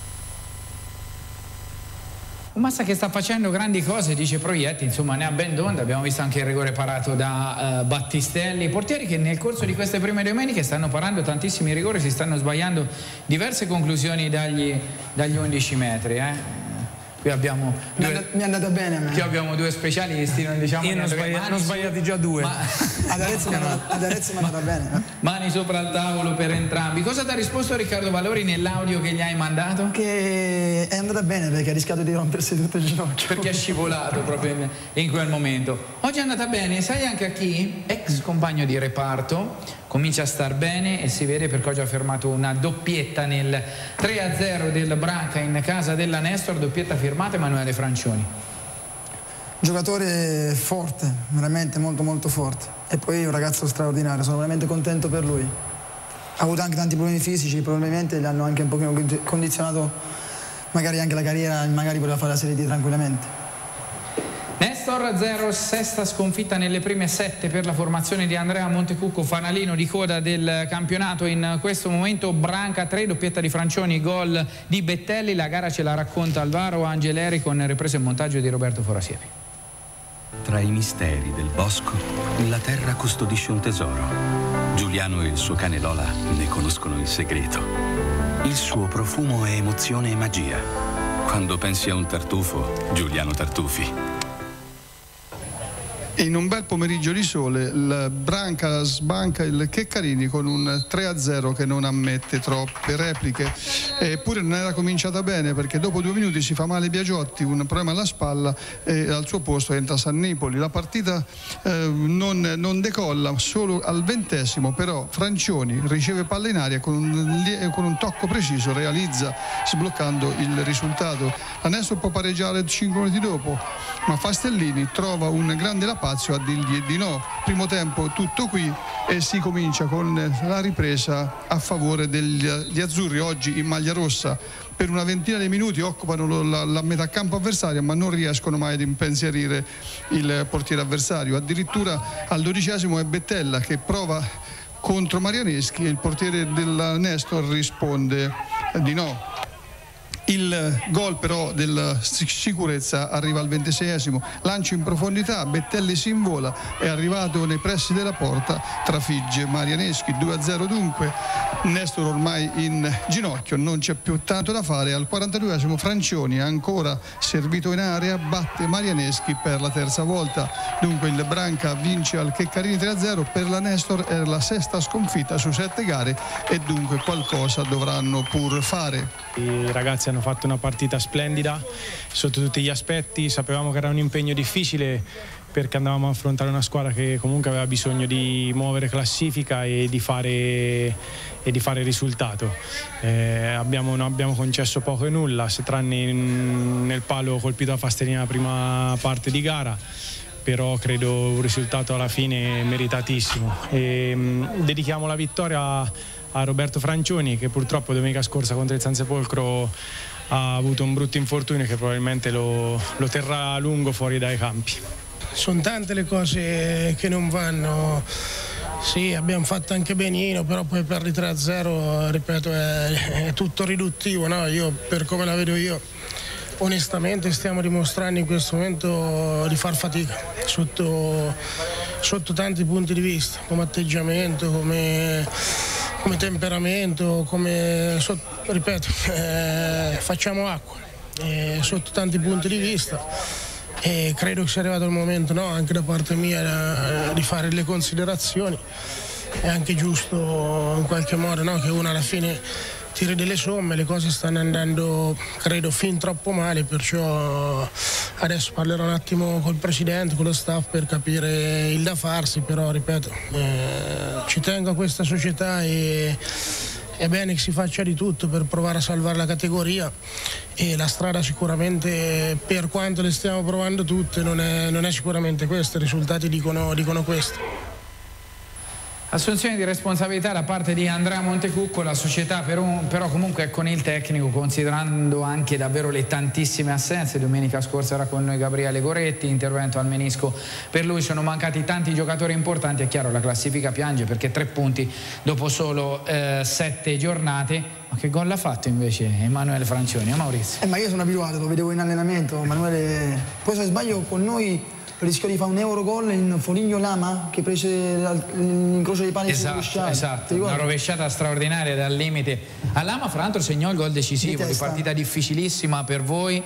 Un Massa che sta facendo grandi cose, dice Proietti, insomma ne ha ben d'onda, abbiamo visto anche il rigore parato da Battistelli, portieri che nel corso di queste prime domeniche stanno parando tantissimi rigori, si stanno sbagliando diverse conclusioni dagli 11 metri. Qui abbiamo mi è andata bene a me. Qui abbiamo due specialisti, non diciamo. Io ne ho sbagliati già due. Ad Arezzo mi è andata bene. Mani sopra il tavolo per entrambi. Cosa ti ha risposto Riccardo Valori nell'audio che gli hai mandato? Che è andata bene perché ha rischiato di rompersi tutto il ginocchio. Perché è scivolato proprio in quel momento. Oggi è andata bene, sai anche a chi? Ex compagno di reparto. Comincia a star bene e si vede perché oggi ha fermato una doppietta nel 3-0 del Branca in casa della Nestor, doppietta firmata Emanuele Francioni. Giocatore forte, veramente molto forte, e poi un ragazzo straordinario, sono veramente contento per lui. Ha avuto anche tanti problemi fisici, probabilmente gli hanno anche un pochino condizionato magari anche la carriera, magari poteva fare la Serie D tranquillamente. Nestor 0, sesta sconfitta nelle prime 7 per la formazione di Andrea Montecucco, fanalino di coda del campionato in questo momento. Branca 3, doppietta di Francioni, gol di Bettelli. La gara ce la racconta Alvaro Angeleri con ripresa e montaggio di Roberto Forasiepi. Tra i misteri del bosco, la terra custodisce un tesoro. Giuliano e il suo cane Lola ne conoscono il segreto. Il suo profumo è emozione e magia. Quando pensi a un tartufo, Giuliano Tartufi. In un bel pomeriggio di sole il Branca sbanca il Checcarini con un 3-0 che non ammette troppe repliche, eppure non era cominciata bene perché dopo 2 minuti si fa male Biagiotti, un problema alla spalla, e al suo posto entra Sannipoli. La partita non decolla, solo al 20° però Francioni riceve palla in aria con un tocco preciso realizza sbloccando il risultato. La Nestor può pareggiare 5 minuti dopo, ma Fastellini trova un grande lapazzo a dirgli di no. Primo tempo tutto qui e si comincia con la ripresa a favore degli azzurri, oggi in maglia rossa. Per una ventina di minuti occupano la metà campo avversaria, ma non riescono mai ad impensierire il portiere avversario. Addirittura al 12° è Bettella che prova contro Marianeschi e il portiere della Nestor risponde di no. Il gol però della sicurezza arriva al 26°, lancio in profondità, Bettelli si invola, è arrivato nei pressi della porta, trafigge Marianeschi, 2-0 dunque. Nestor ormai in ginocchio, non c'è più tanto da fare. Al 42° Francioni, ancora servito in area, batte Marianeschi per la terza volta. Dunque il Branca vince al Checcarini 3-0, per la Nestor è la 6ª sconfitta su 7 gare e dunque qualcosa dovranno pur fare. I ragazzi hanno fatto una partita splendida sotto tutti gli aspetti, sapevamo che era un impegno difficile perché andavamo a affrontare una squadra che comunque aveva bisogno di muovere classifica e di fare risultato. Non abbiamo concesso poco e nulla, se tranne nel palo colpito da Fastellini nella prima parte di gara, però credo un risultato alla fine meritatissimo. Dedichiamo la vittoria a Roberto Francioni, che purtroppo domenica scorsa contro il Sansepolcro ha avuto un brutto infortunio che probabilmente lo terrà a lungo fuori dai campi. Sono tante le cose che non vanno. Sì, abbiamo fatto anche benino, però poi per il 3-0, ripeto, è tutto riduttivo, no? Io, per come la vedo io, onestamente stiamo dimostrando in questo momento di far fatica sotto tanti punti di vista, come atteggiamento, come temperamento, ripeto, facciamo acqua sotto tanti punti di vista. E credo che sia arrivato il momento, no, anche da parte mia, di fare le considerazioni. È anche giusto in qualche modo, no, che uno alla fine tiri delle somme. Le cose stanno andando, credo, fin troppo male, perciò adesso parlerò un attimo col presidente, con lo staff, per capire il da farsi. Però ripeto, ci tengo a questa società e è bene che si faccia di tutto per provare a salvare la categoria, e la strada sicuramente, per quanto le stiamo provando tutte, non è sicuramente questa. I risultati dicono questo. Assunzione di responsabilità da parte di Andrea Montecucco, la società però comunque è con il tecnico, considerando anche davvero le tantissime assenze. Domenica scorsa era con noi Gabriele Goretti, intervento al menisco per lui, sono mancati tanti giocatori importanti. È chiaro, la classifica piange perché 3 punti dopo solo 7 giornate. Ma che gol ha fatto invece Emanuele Francioni, Maurizio? Ma io sono abituato, lo vedevo in allenamento, Emanuele. Poi se sbaglio con noi rischiò di fare un Eurogol in Foligno Lama, che prese l'incrocio dei pali. Esatto, una rovesciata straordinaria dal limite a Lama. Fra l'altro segnò il gol decisivo di partita difficilissima per voi.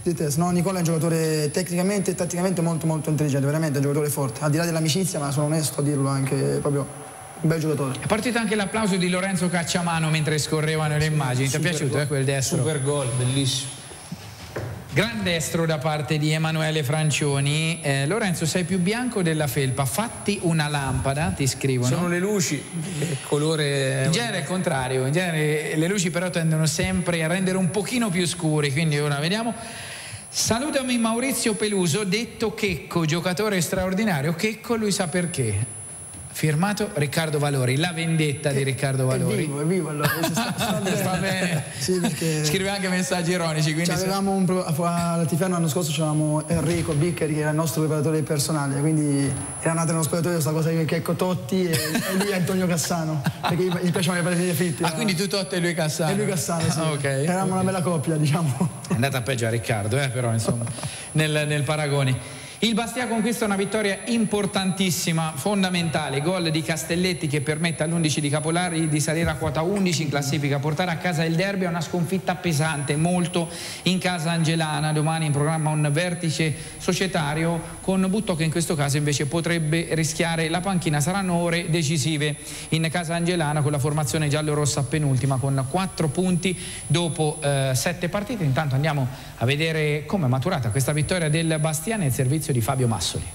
Di testa, no? Nicola è un giocatore tecnicamente e tatticamente molto intelligente, veramente un giocatore forte, al di là dell'amicizia, ma sono onesto a dirlo, anche proprio un bel giocatore. È partito anche l'applauso di Lorenzo Cacciamano mentre scorrevano le immagini. Ti è piaciuto quel destro? Super gol, bellissimo. Gran destro da parte di Emanuele Francioni. Lorenzo, sei più bianco della felpa, fatti una lampada, ti scrivono. Sono le luci, il colore... In genere è il contrario, in genere le luci però tendono sempre a rendere un pochino più scuri, quindi ora vediamo. Salutami Maurizio Peluso, detto Checco, giocatore straordinario. Checco, lui sa perché. Firmato Riccardo Valori, la vendetta di Riccardo Valori. È vivo allora. Sta bene. Sì, perché scrive anche messaggi ironici. Quindi avevamo al Tiferno l'anno scorso c'avevamo Enrico Biccari, che era il nostro preparatore personale, quindi era nata nello spogliatoio questa cosa di Checco Totti e lui Antonio Cassano, perché gli piacevano le partite fritte. Ah, quindi tu Totti e lui Cassano? E lui Cassano, sì. Okay. Eravamo una bella coppia, diciamo. È andata peggio a Riccardo, però insomma, nel paragone. Il Bastia conquista una vittoria importantissima, fondamentale, gol di Castelletti che permette all'11 di Capolari di salire a quota 11 in classifica, portare a casa il derby è una sconfitta pesante, molto in casa angelana. Domani in programma un vertice societario con Butto che in questo caso invece potrebbe rischiare la panchina. Saranno ore decisive in casa angelana con la formazione giallorossa penultima con 4 punti dopo 7 partite. Intanto andiamo a vedere come è maturata questa vittoria del Bastia nel servizio di Fabio Massoli.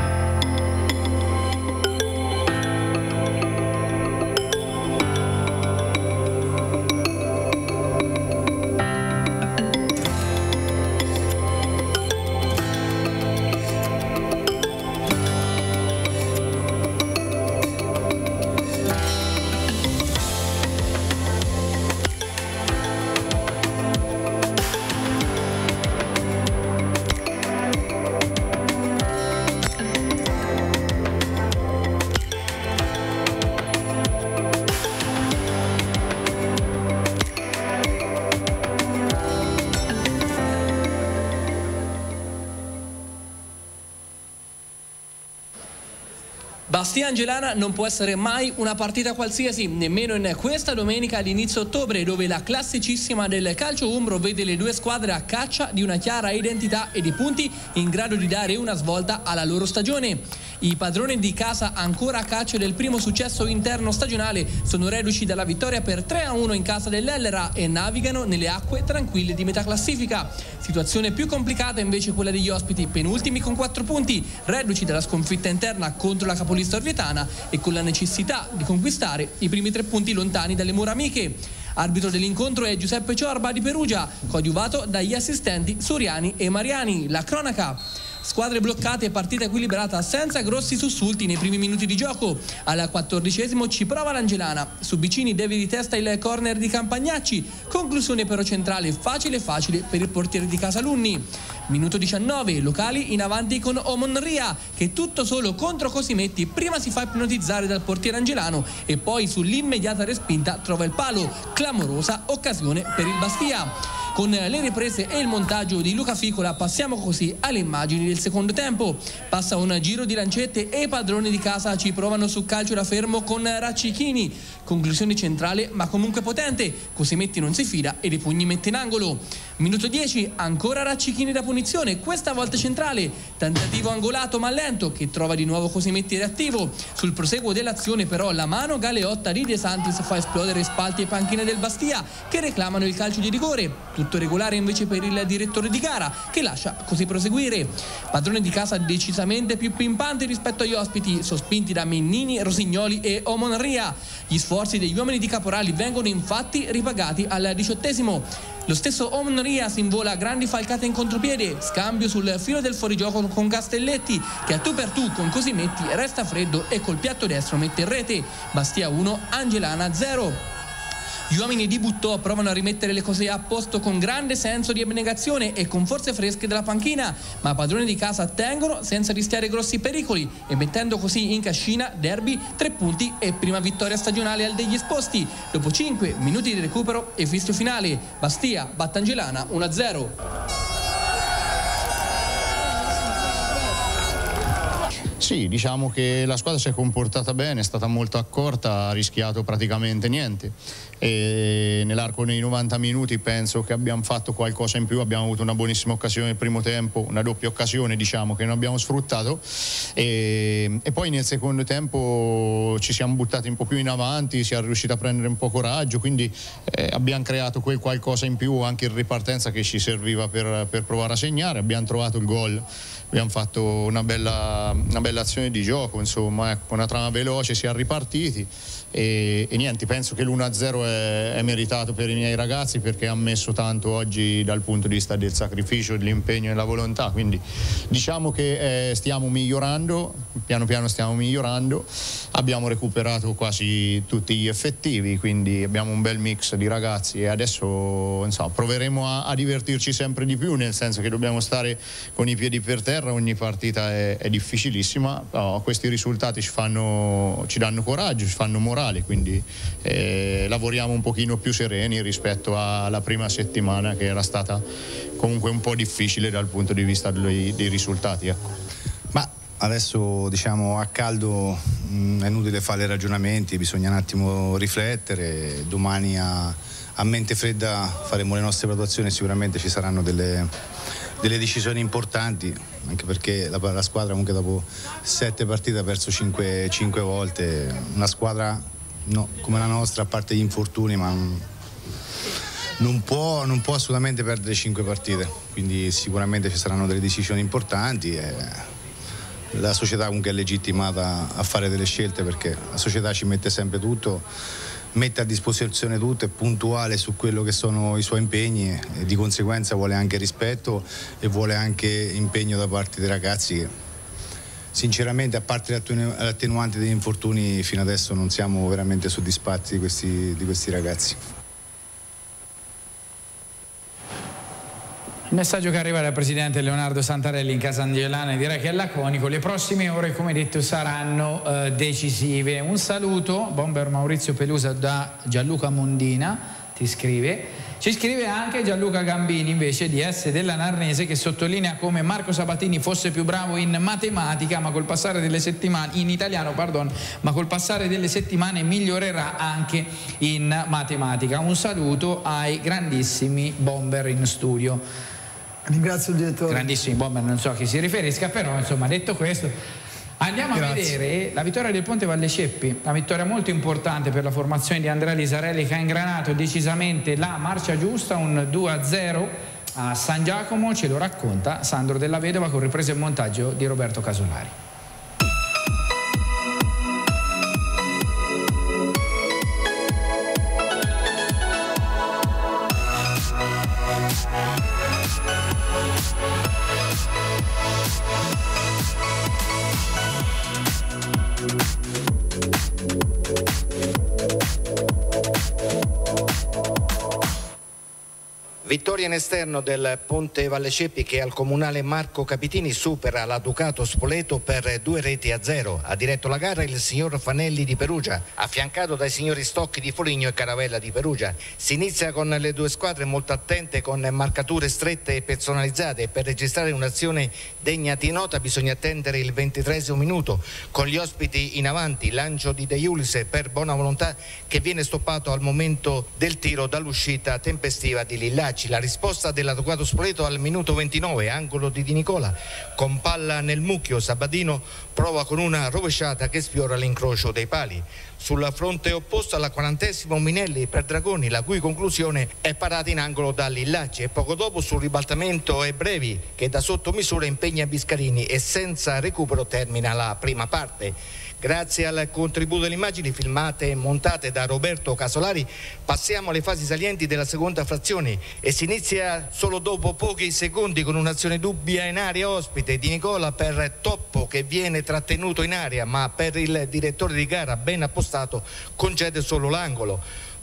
Bastia Angelana non può essere mai una partita qualsiasi, nemmeno in questa domenica di inizio ottobre, dove la classicissima del calcio umbro vede le due squadre a caccia di una chiara identità e di punti in grado di dare una svolta alla loro stagione. I padroni di casa, ancora a caccia del primo successo interno stagionale, sono reduci dalla vittoria per 3-1 in casa dell'Ellera e navigano nelle acque tranquille di metà classifica. Situazione più complicata invece quella degli ospiti, penultimi con 4 punti, reduci dalla sconfitta interna contro la capolista orvietana e con la necessità di conquistare i primi 3 punti lontani dalle mura amiche. Arbitro dell'incontro è Giuseppe Ciorba di Perugia, coadiuvato dagli assistenti Soriani e Mariani. La cronaca: squadre bloccate e partita equilibrata senza grossi sussulti nei primi minuti di gioco. Al 14esimo ci prova l'Angelana, su Bicini deve di testa il corner di Campagnacci, conclusione però centrale facile per il portiere di casa Lunni. Minuto 19, locali in avanti con Omonria che tutto solo contro Cosimetti prima si fa ipnotizzare dal portiere angelano e poi sull'immediata respinta trova il palo, clamorosa occasione per il Bastia. Con le riprese e il montaggio di Luca Ficola passiamo così alle immagini del secondo tempo. Passa un giro di lancette e i padroni di casa ci provano su calcio da fermo con Raccichini. Conclusione centrale ma comunque potente, Cosimetti non si fida e dei pugni mette in angolo. Minuto 10, ancora Raccichini da punizione, questa volta centrale. Tentativo angolato ma lento che trova di nuovo Cosimetti reattivo. Sul proseguo dell'azione però la mano galeotta di De Santis fa esplodere spalti e panchine del Bastia che reclamano il calcio di rigore. Tutto regolare invece per il direttore di gara che lascia così proseguire. Padrone di casa decisamente più pimpante rispetto agli ospiti, sospinti da Mennini, Rosignoli e Omonria. Gli sforzi degli uomini di Caporali vengono infatti ripagati al 18esimo. Lo stesso Omonria si invola grandi falcate in contropiede, scambio sul filo del fuorigioco con Castelletti che a tu per tu con Cosimetti resta freddo e col piatto destro mette in rete. Bastia 1, Angelana 0. Gli uomini di Buttò provano a rimettere le cose a posto con grande senso di abnegazione e con forze fresche della panchina, ma padroni di casa tengono senza rischiare grossi pericoli e mettendo così in cascina derby, 3 punti e prima vittoria stagionale al degli esposti. Dopo 5 minuti di recupero e fischio finale, Bastia batte Angelana 1-0. Sì, diciamo che la squadra si è comportata bene, è stata molto accorta, ha rischiato praticamente niente e nell'arco dei 90 minuti penso che abbiamo fatto qualcosa in più, abbiamo avuto una buonissima occasione nel primo tempo, una doppia occasione diciamo che non abbiamo sfruttato e poi nel secondo tempo ci siamo buttati un po' più in avanti, siamo riusciti a prendere un po' coraggio, quindi abbiamo creato quel qualcosa in più anche in ripartenza che ci serviva per provare a segnare, abbiamo trovato il gol. Abbiamo fatto una bella azione di gioco, insomma, ecco, una trama veloce, siamo ripartiti e niente, penso che l'1-0 è meritato per i miei ragazzi perché hanno messo tanto oggi dal punto di vista del sacrificio, dell'impegno e della volontà, quindi diciamo che stiamo migliorando, piano piano stiamo migliorando, abbiamo recuperato quasi tutti gli effettivi, quindi abbiamo un bel mix di ragazzi e adesso insomma, proveremo a divertirci sempre di più, nel senso che dobbiamo stare con i piedi per terra. Ogni partita è difficilissima, però questi risultati ci danno coraggio, ci fanno morale, quindi lavoriamo un pochino più sereni rispetto alla prima settimana che era stata comunque un po' difficile dal punto di vista dei risultati. Ecco. Ma adesso diciamo a caldo è inutile fare ragionamenti, bisogna un attimo riflettere, domani a mente fredda faremo le nostre valutazioni e sicuramente ci saranno delle decisioni importanti, anche perché la squadra comunque dopo 7 partite ha perso 5 volte, una squadra come la nostra, a parte gli infortuni, ma non può assolutamente perdere 5 partite, quindi sicuramente ci saranno delle decisioni importanti e la società comunque è legittimata a fare delle scelte perché la società ci mette sempre tutto, mette a disposizione tutto, è puntuale su quello che sono i suoi impegni e di conseguenza vuole anche rispetto e vuole anche impegno da parte dei ragazzi che sinceramente, a parte l'attenuante degli infortuni, fino adesso non siamo veramente soddisfatti di questi ragazzi. Il messaggio che arriva dal presidente Leonardo Santarelli in casa Angelana direi che è laconico, le prossime ore come detto saranno decisive. Un saluto, bomber Maurizio Pelusa da Gianluca Mondina, ti scrive. Ci scrive anche Gianluca Gambini invece di S della Narnese che sottolinea come Marco Sabatini fosse più bravo in matematica ma col passare delle settimane, in italiano pardon, ma col passare delle settimane migliorerà anche in matematica. Un saluto ai grandissimi bomber in studio. Ringrazio il direttore. Grandissimi bomber, non so a chi si riferisca, però insomma detto questo andiamo a vedere la vittoria del Ponte Valleceppi, una vittoria molto importante per la formazione di Andrea Lisarelli che ha ingranato decisamente la marcia giusta, un 2-0 a San Giacomo, ce lo racconta Sandro Della Vedova con ripresa e montaggio di Roberto Casolari. Vittoria in esterno del Ponte Valleceppi che al comunale Marco Capitini supera la Ducato Spoleto per 2-0. Ha diretto la gara il signor Fanelli di Perugia, affiancato dai signori Stocchi di Foligno e Caravella di Perugia. Si inizia con le due squadre molto attente, con marcature strette e personalizzate. Per registrare un'azione degna di nota bisogna attendere il 23° minuto, con gli ospiti in avanti, lancio di De Iulis per buona volontà che viene stoppato al momento del tiro dall'uscita tempestiva di Lillacci. La risposta della Ducato Spoleto al minuto 29, angolo di Di Nicola, con palla nel mucchio, Sabatino prova con una rovesciata che sfiora l'incrocio dei pali. Sul fronte opposto al 40° Minelli per Dragoni, la cui conclusione è parata in angolo da Lillacci, e poco dopo sul ribaltamento è Brevi che da sotto misura impegna Biscarini e senza recupero termina la prima parte. Grazie al contributo delle immagini filmate e montate da Roberto Casolari passiamo alle fasi salienti della seconda frazione e si inizia solo dopo pochi secondi con un'azione dubbia in area ospite di Nicola per Toppo che viene trattenuto in area, ma per il direttore di gara ben appostato concede solo l'angolo.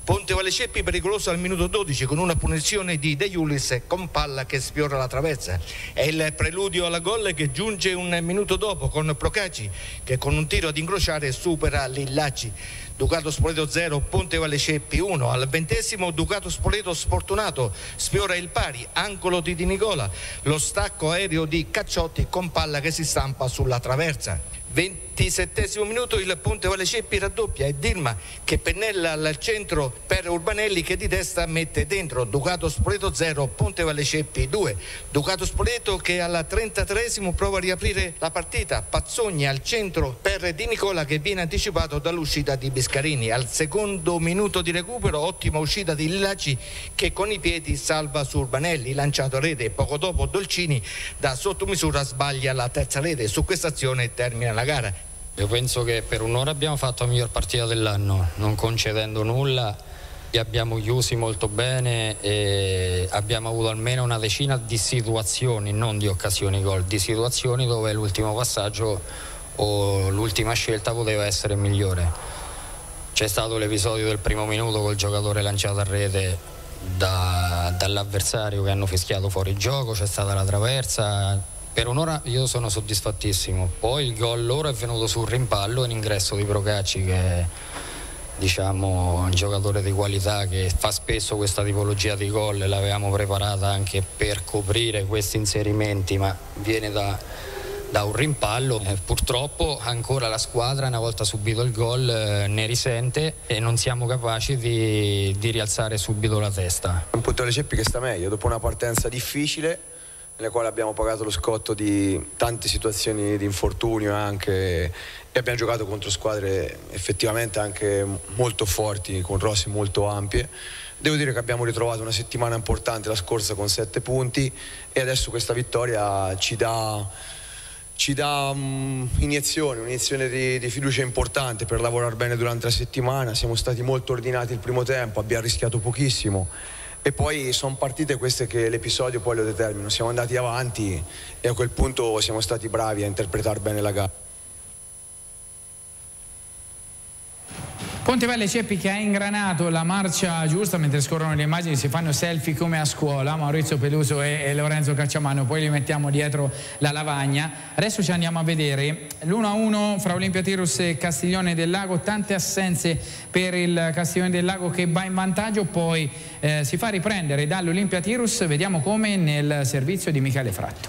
Ponte Valle Ceppi pericoloso al minuto 12 con una punizione di De Iulis con palla che sfiora la traversa. È il preludio alla gol che giunge un minuto dopo con Procacci che con un tiro ad incrociare supera Lillacci. Ducato Spoleto 0, Ponte Valle Ceppi 1. Al 20° Ducato Spoleto sfortunato sfiora il pari, angolo di Di Nicola, lo stacco aereo di Cacciotti con palla che si stampa sulla traversa. 27° minuto il Ponte Valle Ceppi raddoppia e Dilma che pennella al centro per Urbanelli che di testa mette dentro. Ducato Spoleto 0, Ponte Valle Ceppi 2. Ducato Spoleto che al 33° prova a riaprire la partita, Pazzogna al centro per Di Nicola che viene anticipato dall'uscita di Biscarini. Al 2° minuto di recupero ottima uscita di Lillacci che con i piedi salva su Urbanelli, lanciato a rete. Poco dopo Dolcini da sottomisura sbaglia la terza rete. Su questa azione termina la gara. Io penso che per un'ora abbiamo fatto la miglior partita dell'anno, non concedendo nulla, li abbiamo chiusi molto bene e abbiamo avuto almeno una decina di situazioni, non di occasioni gol, di situazioni dove l'ultimo passaggio o l'ultima scelta poteva essere migliore. C'è stato l'episodio del primo minuto col giocatore lanciato a rete dall'avversario che hanno fischiato fuori gioco, c'è stata la traversa. Per un'ora io sono soddisfattissimo, poi il gol loro è venuto sul rimpallo e l'ingresso di Procacci che è un giocatore di qualità che fa spesso questa tipologia di gol, l'avevamo preparata anche per coprire questi inserimenti ma viene da un rimpallo. Purtroppo ancora la squadra una volta subito il gol ne risente e non siamo capaci di rialzare subito la testa. Un Ponte Valle Ceppi che sta meglio dopo una partenza difficile nelle quali abbiamo pagato lo scotto di tante situazioni di infortunio anche, e abbiamo giocato contro squadre effettivamente anche molto forti, con rossi molto ampie. Devo dire che abbiamo ritrovato una settimana importante la scorsa con 7 punti e adesso questa vittoria ci dà un'iniezione di fiducia importante per lavorare bene durante la settimana. Siamo stati molto ordinati il primo tempo, abbiamo rischiato pochissimo. E poi sono partite queste che l'episodio poi lo determinano. Siamo andati avanti e a quel punto siamo stati bravi a interpretare bene la gara. Ponte Valle Ceppi che ha ingranato la marcia giusta mentre scorrono le immagini, si fanno selfie come a scuola, Maurizio Peluso e Lorenzo Cacciamano, poi li mettiamo dietro la lavagna. Adesso ci andiamo a vedere l'1-1 fra Olimpiatirus e Castiglione del Lago, tante assenze per il Castiglione del Lago che va in vantaggio, poi si fa riprendere dall'Olimpiatirus, vediamo come nel servizio di Michele Fratto.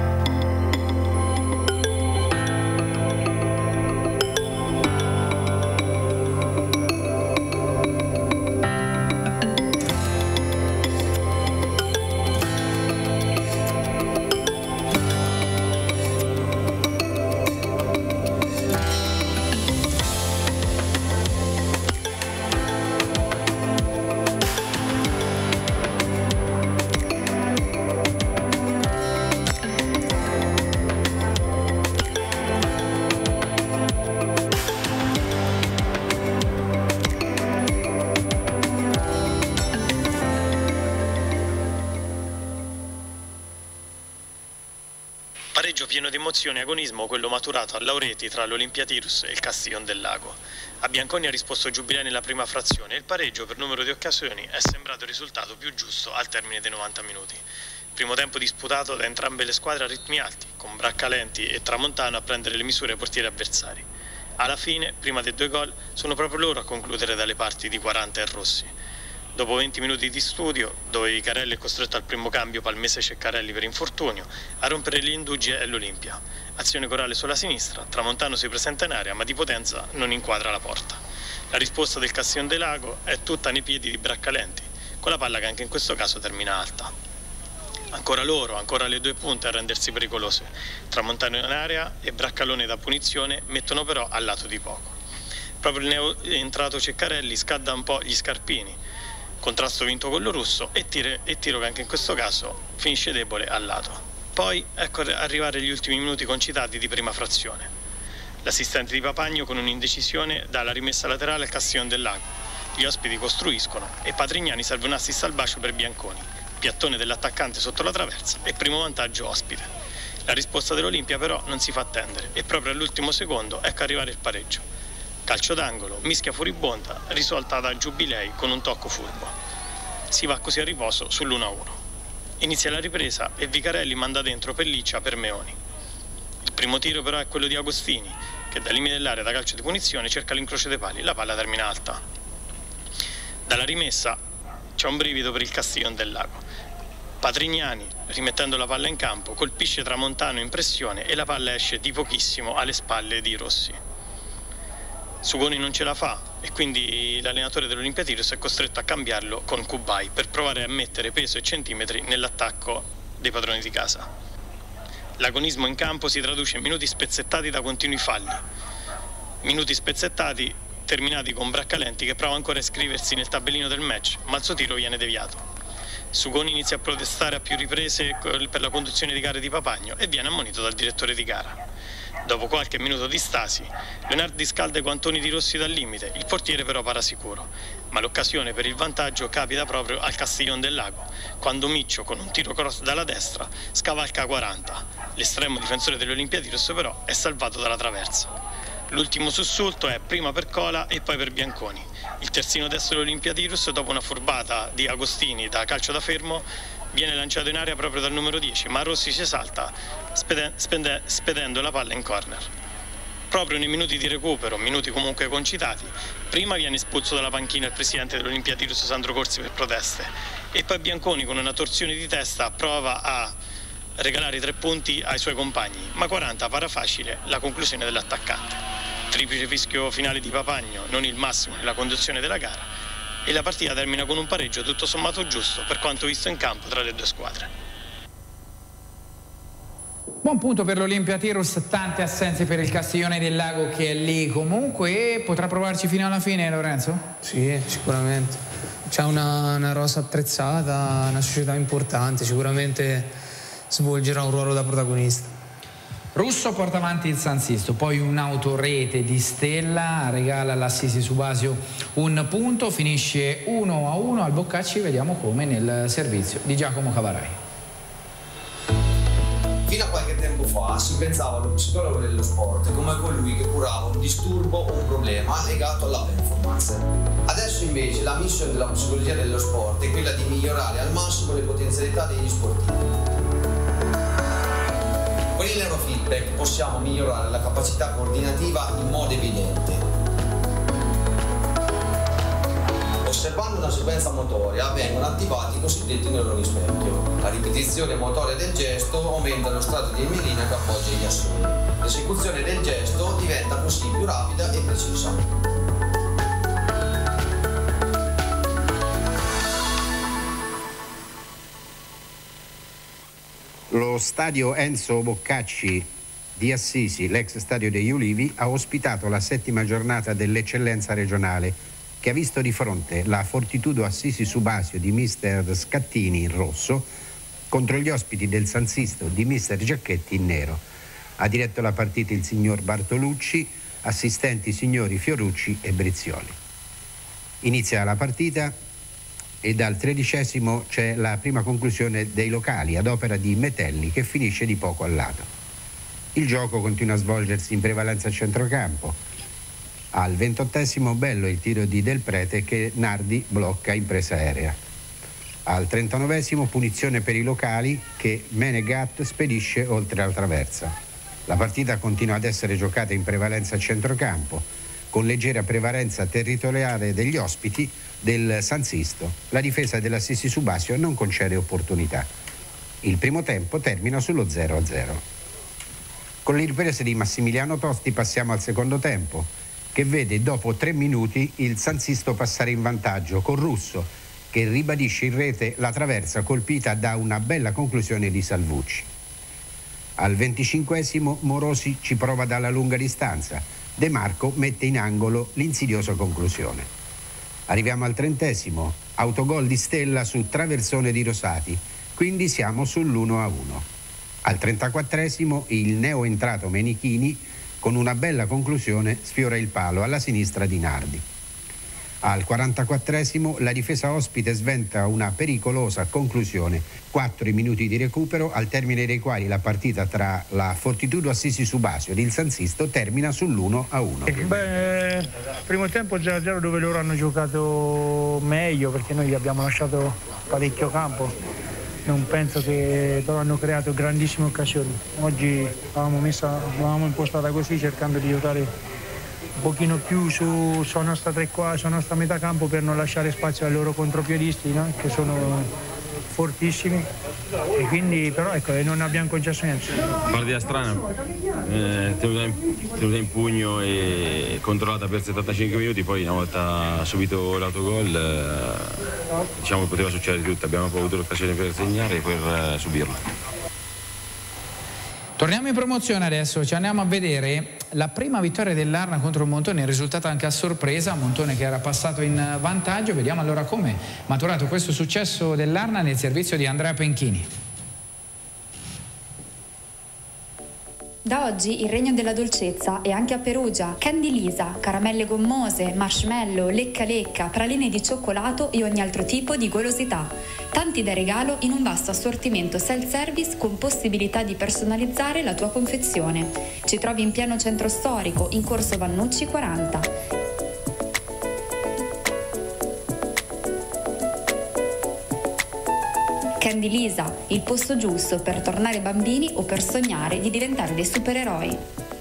Pareggio pieno di emozione e agonismo quello maturato a Laureti tra l'Olimpiatirus e il Castiglione del Lago. A Bianconi ha risposto Giubilei nella prima frazione e il pareggio per numero di occasioni è sembrato il risultato più giusto al termine dei 90 minuti. Primo tempo disputato da entrambe le squadre a ritmi alti, con Braccalenti e Tramontano a prendere le misure ai portieri avversari. Alla fine, prima dei 2 gol, sono proprio loro a concludere dalle parti di 40 e Rossi. Dopo 20 minuti di studio, dove Vicarelli è costretto al primo cambio Palmese-Ceccarelli per infortunio, a rompere gli indugi è l'Olimpia. Azione corale sulla sinistra, Tramontano si presenta in area ma di potenza non inquadra la porta. La risposta del Castiglione del Lago è tutta nei piedi di Braccalenti, con la palla che anche in questo caso termina alta. Ancora loro, ancora le 2 punte a rendersi pericolose. Tramontano in area e Braccalone da punizione mettono però al lato di poco. Proprio il neoentrato Ceccarelli scalda un po' gli scarpini. Contrasto vinto con lo russo e tiro che anche in questo caso finisce debole al lato. Poi ecco arrivare gli ultimi minuti concitati di prima frazione. L'assistente di Papagno con un'indecisione dà la rimessa laterale al Castiglione del Lago. Gli ospiti costruiscono e Patrignani serve un assist al bacio per Bianconi. Piattone dell'attaccante sotto la traversa e primo vantaggio ospite. La risposta dell'Olimpia però non si fa attendere e proprio all'ultimo secondo ecco arrivare il pareggio. Calcio d'angolo, mischia furibonda, risolta da Giubilei con un tocco furbo. Si va così a riposo sull'1-1. Inizia la ripresa e Vicarelli manda dentro Pelliccia per Meoni. Il primo tiro però è quello di Agostini, che dal limite dell'area da calcio di punizione cerca l'incrocio dei pali, la palla termina alta. Dalla rimessa c'è un brivido per il Castiglione del Lago. Patrignani, rimettendo la palla in campo, colpisce Tramontano in pressione e la palla esce di pochissimo alle spalle di Rossi. Sugoni non ce la fa e quindi l'allenatore dell'Olympiatiros è costretto a cambiarlo con Kubai per provare a mettere peso e centimetri nell'attacco dei padroni di casa. L'agonismo in campo si traduce in minuti spezzettati da continui falli. Minuti spezzettati terminati con Braccalenti che prova ancora a iscriversi nel tabellino del match, ma il suo tiro viene deviato. Sugoni inizia a protestare a più riprese per la conduzione di gare di Papagno e viene ammonito dal direttore di gara. Dopo qualche minuto di stasi, Leonardi scalda i guantoni di Rossi dal limite, il portiere però para sicuro. Ma l'occasione per il vantaggio capita proprio al Castiglione del Lago, quando Miccio, con un tiro cross dalla destra, scavalca 40. L'estremo difensore dell'Olympiatiros però è salvato dalla traversa. L'ultimo sussulto è prima per Cola e poi per Bianconi. Il terzino destro dell'Olympiatiros, dopo una furbata di Agostini da calcio da fermo, viene lanciato in aria proprio dal numero 10, ma Rossi ci salta spedendo la palla in corner. Proprio nei minuti di recupero, minuti comunque concitati, prima viene espulso dalla panchina il presidente dell'Olympiatiros Sandro Corsi per proteste e poi Bianconi con una torsione di testa prova a regalare i 3 punti ai suoi compagni, ma 40 para facile la conclusione dell'attaccante. Triplice fischio finale di Papagno, non il massimo nella conduzione della gara, e la partita termina con un pareggio tutto sommato giusto per quanto visto in campo tra le due squadre. Buon punto per l'Olympiatiros, tante assenze per il Castiglione del Lago che è lì comunque. Potrà provarci fino alla fine, Lorenzo? Sì, sicuramente. C'è una rosa attrezzata, una società importante, sicuramente svolgerà un ruolo da protagonista. Russo porta avanti il San Sisto, poi un'autorete di Stella regala all'Assisi Subasio un punto, finisce 1-1 al Boccacci, vediamo come nel servizio di Giacomo Cavarai. Fino a qualche tempo fa si pensava allo psicologo dello sport come colui che curava un disturbo o un problema legato alla performance. Adesso invece la missione della psicologia dello sport è quella di migliorare al massimo le potenzialità degli sportivi. Con il neurofeedback possiamo migliorare la capacità coordinativa in modo evidente. Osservando una sequenza motoria vengono attivati i cosiddetti neuroni specchio. La ripetizione motoria del gesto aumenta lo strato di mielina che appoggia gli assoni. L'esecuzione del gesto diventa così più rapida e precisa. Lo stadio Enzo Boccacci di Assisi, l'ex stadio degli Ulivi, ha ospitato la 7ª giornata dell'eccellenza regionale che ha visto di fronte la Fortitudo Assisi Subasio di mister Scattini in rosso contro gli ospiti del San Sisto di mister Giacchetti in nero. Ha diretto la partita il signor Bartolucci, assistenti i signori Fiorucci e Brizioli. Inizia la partita e dal 13° c'è la prima conclusione dei locali ad opera di Metelli che finisce di poco al lato. Il gioco continua a svolgersi in prevalenza a centrocampo. Al 28° bello il tiro di Del Prete che Nardi blocca in presa aerea. Al 39° punizione per i locali che Menegat spedisce oltre la traversa. La partita continua ad essere giocata in prevalenza a centrocampo, con leggera prevalenza territoriale degli ospiti del San Sisto. La difesa dell'Assisi Subasio non concede opportunità. Il primo tempo termina sullo 0-0. Con le riprese di Massimiliano Tosti passiamo al secondo tempo, che vede dopo 3 minuti il San Sisto passare in vantaggio con Russo, che ribadisce in rete la traversa colpita da una bella conclusione di Salvucci. Al 25° Morosi ci prova dalla lunga distanza. De Marco mette in angolo l'insidiosa conclusione. Arriviamo al 30°, autogol di Stella su traversone di Rosati, quindi siamo sull'1-1. Al 34° il neoentrato Menichini con una bella conclusione sfiora il palo alla sinistra di Nardi. Al 44esimo la difesa ospite sventa una pericolosa conclusione. 4 minuti di recupero, al termine dei quali la partita tra la Fortitudo Assisi Subasio ed il San Sisto termina sull'1-1. Beh, primo tempo 0-0 dove loro hanno giocato meglio, perché noi abbiamo lasciato parecchio campo. Non penso che però hanno creato grandissime occasioni. Oggi l'avevamo impostata così, cercando di giocare un pochino più sulla nostra metà campo per non lasciare spazio ai loro contropiedisti, no? Che sono fortissimi, e quindi però ecco, non abbiamo concesso niente. Partita strana, tenuta in pugno e controllata per 75 minuti, poi una volta subito l'autogol diciamo poteva succedere tutto, abbiamo avuto l'occasione per segnare e per subirla. Torniamo in promozione adesso, ci andiamo a vedere la prima vittoria dell'Arna contro il Montone, è risultata anche a sorpresa, Montone che era passato in vantaggio. Vediamo allora come maturato questo successo dell'Arna nel servizio di Andrea Penchini. Da oggi il regno della dolcezza è anche a Perugia. Candy Lisa, caramelle gommose, marshmallow, lecca lecca, praline di cioccolato e ogni altro tipo di golosità. Tanti da regalo in un vasto assortimento self-service con possibilità di personalizzare la tua confezione. Ci trovi in pieno centro storico, in corso Vannucci 40. Candy Lisa, il posto giusto per tornare bambini o per sognare di diventare dei supereroi.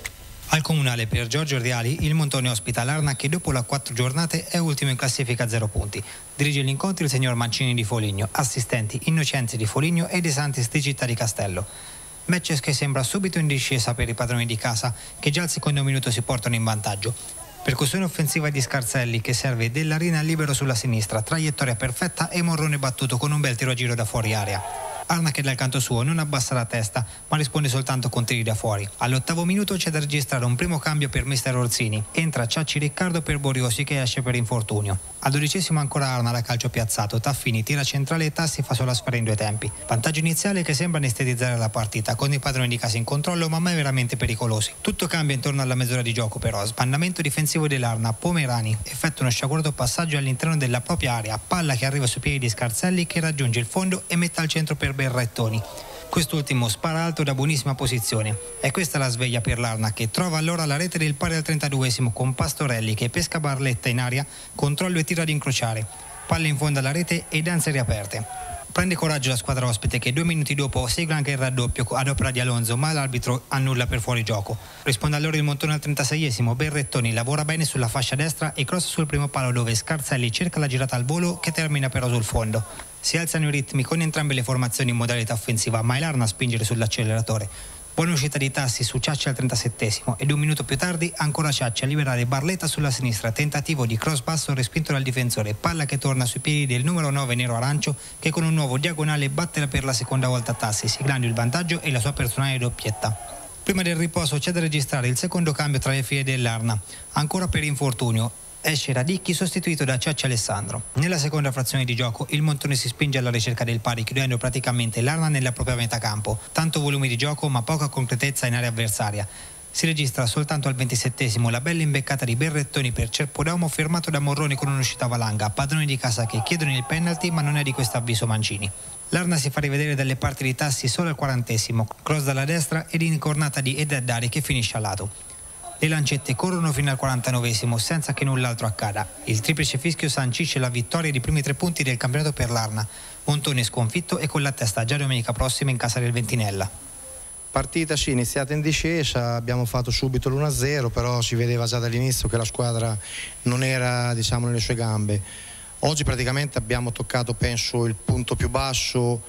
Al comunale per Giorgio Reali, il Montone ospita l'Arna che dopo le 4 giornate è ultimo in classifica a 0 punti. Dirige gli incontri il signor Mancini di Foligno, assistenti Innocenzi di Foligno e De Santis di Città di Castello. Match che sembra subito in discesa per i padroni di casa, che già al secondo minuto si portano in vantaggio. Percussione offensiva di Scarselli che serve Dellarina libero sulla sinistra, traiettoria perfetta e Morrone battuto con un bel tiro a giro da fuori area. Arna che dal canto suo non abbassa la testa ma risponde soltanto con tiri da fuori. All'8° minuto c'è da registrare un primo cambio per mister Orsini. Entra Ciacci Riccardo per Boriosi che esce per infortunio. Al 12° ancora Arna da calcio piazzato, Taffini tira centrale e Tassi fa solo sfera in 2 tempi. Vantaggio iniziale che sembra anestetizzare la partita con i padroni di casa in controllo ma mai veramente pericolosi. Tutto cambia intorno alla mezz'ora di gioco però. Sbandamento difensivo dell'Arna, Pomerani effettua uno sciagurato passaggio all'interno della propria area, palla che arriva sui piedi di Scarselli che raggiunge il fondo e mette al centro per Berrettoni. Quest'ultimo spara alto da buonissima posizione. È questa la sveglia per l'Arna che trova allora la rete del pari al 32° con Pastorelli che pesca Barletta in aria, controllo e tira ad incrociare. Palla in fondo alla rete e danze riaperte. Prende coraggio la squadra ospite che 2 minuti dopo segue anche il raddoppio ad opera di Alonso ma l'arbitro annulla per fuorigioco. Risponde allora il Montone al 36°, Berrettoni lavora bene sulla fascia destra e cross sul primo palo dove Scarselli cerca la girata al volo che termina però sul fondo. Si alzano i ritmi con entrambe le formazioni in modalità offensiva ma è l'Arna a spingere sull'acceleratore. Buona uscita di Tassi su Ciacci al 37° ed 1 minuto più tardi ancora Ciacci a liberare Barletta sulla sinistra, tentativo di cross basso respinto dal difensore, palla che torna sui piedi del numero 9 nero-arancio che con un nuovo diagonale batte per la seconda volta Tassi, siglando il vantaggio e la sua personale doppietta. Prima del riposo c'è da registrare il secondo cambio tra le file dell'Arna, ancora per infortunio. Esce Radicchi sostituito da Ciacci Alessandro. Nella seconda frazione di gioco il Montone si spinge alla ricerca del pari chiudendo praticamente l'Arna nella propria metà campo. Tanto volume di gioco ma poca concretezza in area avversaria. Si registra soltanto al 27° la bella imbeccata di Berrettoni per Cerpodomo fermato da Morrone con un'uscita valanga. Padroni di casa che chiedono il penalty ma non è di questo avviso Mancini. L'Arna si fa rivedere dalle parti di Tassi solo al 40°, cross dalla destra ed incornata di Edaddari che finisce a lato. Le lancette corrono fino al 49° senza che null'altro accada. Il triplice fischio sancisce la vittoria dei primi 3 punti del campionato per l'Arna. Montone sconfitto e con la testa già domenica prossima in casa del Ventinella. Partita sì, iniziata in discesa, abbiamo fatto subito l'1-0, però si vedeva già dall'inizio che la squadra non era nelle sue gambe. Oggi praticamente abbiamo toccato penso il punto più basso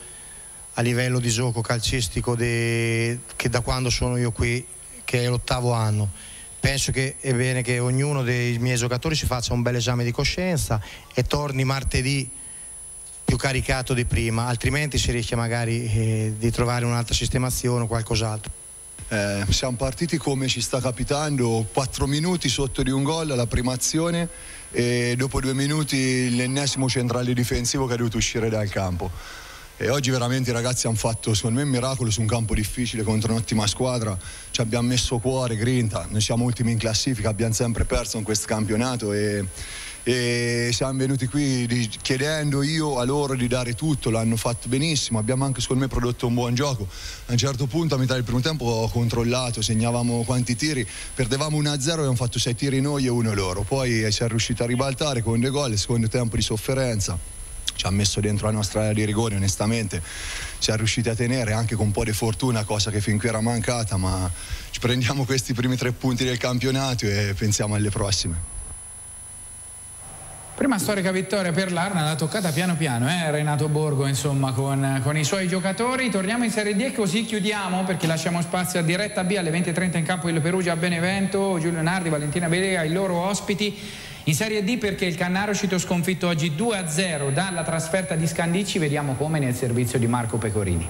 a livello di gioco calcistico che da quando sono io qui, che è l'8° anno. Penso che è bene che ognuno dei miei giocatori si faccia un bel esame di coscienza e torni martedì più caricato di prima, altrimenti si rischia magari di trovare un'altra sistemazione o qualcos'altro. Siamo partiti come ci sta capitando, 4 minuti sotto di un gol alla prima azione e dopo 2 minuti l'ennesimo centrale difensivo che è dovuto uscire dal campo. E oggi veramente i ragazzi hanno fatto secondo me un miracolo su un campo difficile contro un'ottima squadra, ci abbiamo messo cuore, grinta, noi siamo ultimi in classifica, abbiamo sempre perso in questo campionato e e siamo venuti qui chiedendo io a loro di dare tutto, l'hanno fatto benissimo, abbiamo anche secondo me prodotto un buon gioco. A un certo punto a metà del primo tempo ho controllato, segnavamo quanti tiri, perdevamo 1-0 e abbiamo fatto 6 tiri noi e 1 loro, poi siamo riusciti a ribaltare con 2 gol, secondo tempo di sofferenza. Ci ha messo dentro la nostra area di rigore, onestamente siamo riusciti a tenere anche con un po' di fortuna, cosa che fin qui era mancata, ma ci prendiamo questi primi 3 punti del campionato e pensiamo alle prossime. Prima storica vittoria per l'Arna, l'ha toccata piano piano, Renato Borgo, insomma, con i suoi giocatori. Torniamo in Serie D e così chiudiamo, perché lasciamo spazio a Diretta B alle 20:30 in campo il Perugia a Benevento, Giulio Nardi, Valentina Belega, i loro ospiti. In Serie D perché il Cannara è uscito sconfitto oggi 2-0 dalla trasferta di Scandicci, vediamo come nel servizio di Marco Pecorini.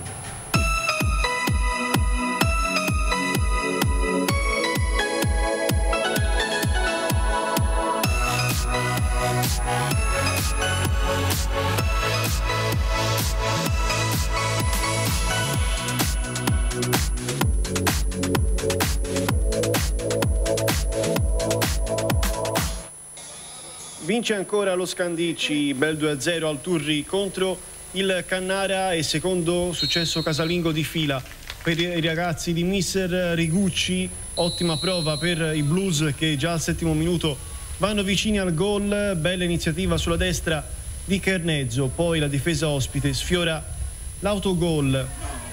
Vince ancora lo Scandicci, bel 2-0 al Turri contro il Cannara e secondo successo casalingo di fila per i ragazzi di mister Rigucci. Ottima prova per i Blues che già al 7° minuto vanno vicini al gol, bella iniziativa sulla destra di Chernezzo, poi la difesa ospite sfiora l'autogol,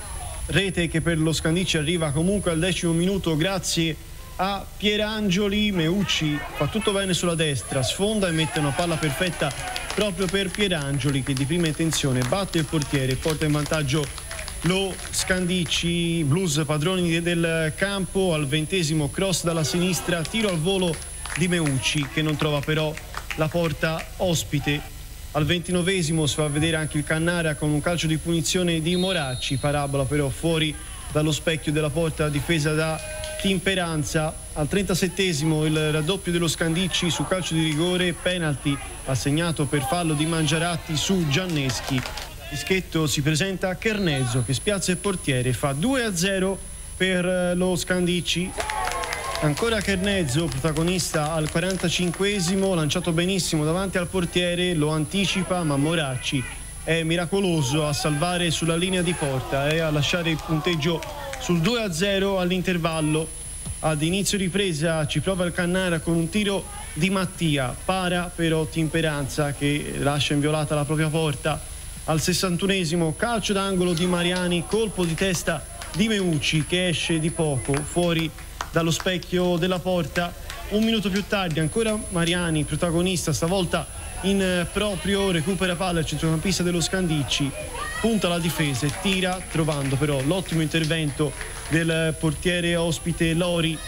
rete che per lo Scandicci arriva comunque al 10° minuto grazie a Pierangeli. Meucci fa tutto bene sulla destra, sfonda e mette una palla perfetta proprio per Pierangeli che di prima intenzione batte il portiere e porta in vantaggio lo Scandicci. Blues padroni del campo. Al 20° cross dalla sinistra, tiro al volo di Meucci che non trova però la porta ospite. Al 29° si fa vedere anche il Cannara con un calcio di punizione di Moracci, parabola però fuori dallo specchio della porta difesa da Timperanza. Al 37° il raddoppio dello Scandicci su calcio di rigore, penalty assegnato per fallo di Mangiaratti su Gianneschi. Dischetto si presenta a Chernezzo che spiazza il portiere, fa 2-0 per lo Scandicci. Ancora Chernezzo, protagonista al 45°, lanciato benissimo davanti al portiere, lo anticipa ma Moracci è miracoloso a salvare sulla linea di porta e a lasciare il punteggio sul 2-0 all'intervallo. Ad inizio ripresa ci prova il Cannara con un tiro di Mattia, para però Timperanza che lascia inviolata la propria porta. Al 61° calcio d'angolo di Mariani, colpo di testa di Meucci che esce di poco fuori dallo specchio della porta. Un minuto più tardi ancora Mariani, protagonista stavolta in proprio, recupera palla il centrocampista dello Scandicci, punta la difesa e tira, trovando però l'ottimo intervento del portiere ospite Lori.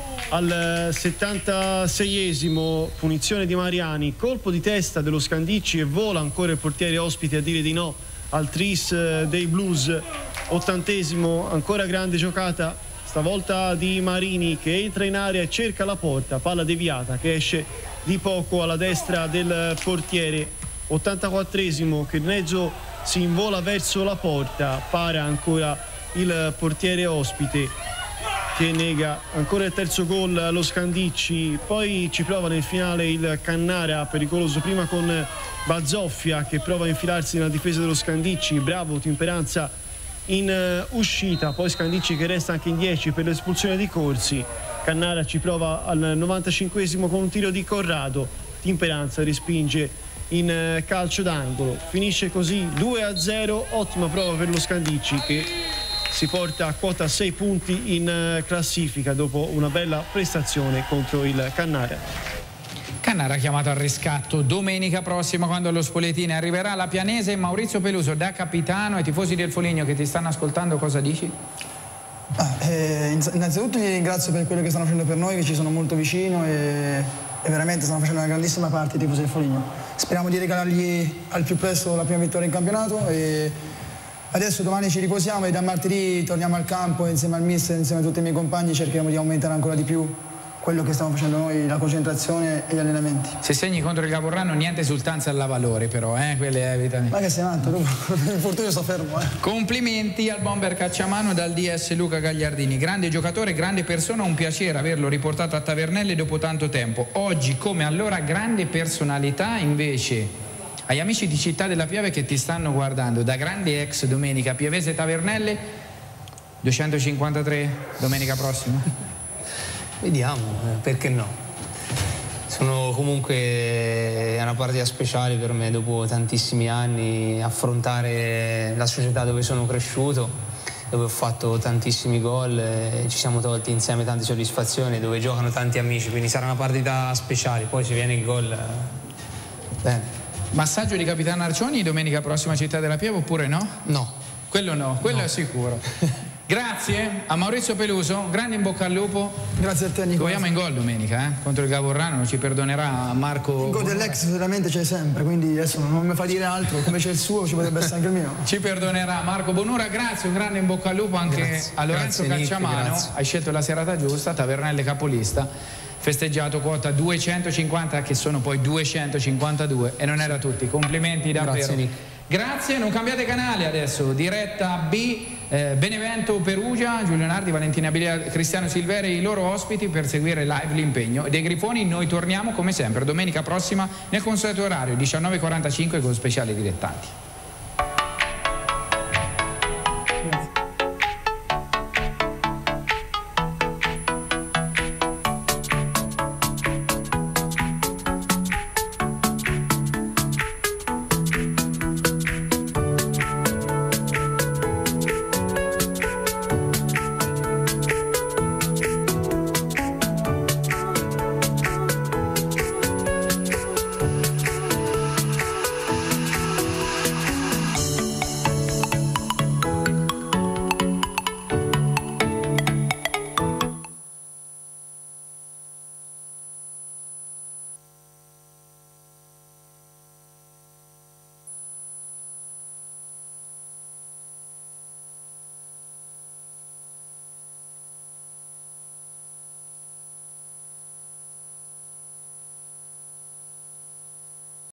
Al 76° punizione di Mariani, colpo di testa dello Scandicci e vola ancora il portiere ospite a dire di no al tris dei Blues. 80° ancora grande giocata, stavolta di Marini che entra in area e cerca la porta, palla deviata che esce di poco alla destra del portiere. 84° Chernezzo si invola verso la porta, para ancora il portiere ospite che nega ancora il terzo gol allo Scandicci. Poi ci prova nel finale il Cannara, pericoloso prima con Bazzoffia che prova a infilarsi nella difesa dello Scandicci, bravo Timperanza in uscita, poi Scandicci che resta anche in 10 per l'espulsione di Corsi. Cannara ci prova al 95° con un tiro di Corrado, Timperanza respinge in calcio d'angolo. Finisce così 2-0, ottima prova per lo Scandicci che si porta a quota 6 punti in classifica dopo una bella prestazione contro il Cannara. Cannara chiamato al riscatto domenica prossima quando allo Spoletino arriverà la Pianese. Maurizio Peluso, da capitano, ai tifosi del Foligno che ti stanno ascoltando cosa dici? Innanzitutto li ringrazio per quello che stanno facendo per noi, che ci sono molto vicino e veramente stanno facendo una grandissima parte i tifosi del Foligno. Speriamo di regalargli al più presto la prima vittoria in campionato e adesso domani ci riposiamo e da martedì torniamo al campo insieme al mister, insieme a tutti i miei compagni, cercheremo di aumentare ancora di più quello che stiamo facendo noi, la concentrazione e gli allenamenti. Se segni contro il Gavorrano niente esultanza alla valore però, quelle evitami. Ma che sei matto, l'infortunio sto fermo. Complimenti al bomber Cacciamano dal DS Luca Gagliardini, grande giocatore, grande persona, un piacere averlo riportato a Tavernelle dopo tanto tempo. Oggi come allora grande personalità. Invece agli amici di Città della Piave che ti stanno guardando, da grande ex Domenica Pievese Tavernelle, 253 domenica prossima? Vediamo, perché no? Sono comunque una partita speciale per me, dopo tantissimi anni, affrontare la società dove sono cresciuto, dove ho fatto tantissimi gol, ci siamo tolti insieme tante soddisfazioni, dove giocano tanti amici, quindi sarà una partita speciale, poi se viene il gol, bene. Massaggio di Capitano Arcioni domenica prossima a Città della Pieve oppure no? No. Quello no, quello è sicuro. Grazie a Maurizio Peluso, grande in bocca al lupo. Grazie a te Nicola. Vogliamo in gol domenica, contro il Gavorrano, ci perdonerà Marco. Il gol dell'ex sicuramente c'è sempre, quindi adesso non mi fa dire altro, come c'è il suo ci potrebbe essere anche il mio. Ci perdonerà Marco Bonura, grazie, un grande in bocca al lupo anche a Lorenzo Cacciamano, hai scelto la serata giusta, Tavernelle capolista, festeggiato quota 250 che sono poi 252 e non era tutti, complimenti davvero. Grazie Nick. Grazie, non cambiate canale adesso, diretta B, Benevento Perugia, Giulio Nardi, Valentina Abilia, Cristiano Silveri e i loro ospiti per seguire live l'impegno dei Grifoni. Noi torniamo come sempre domenica prossima nel consueto orario 19:45 con speciali dilettanti.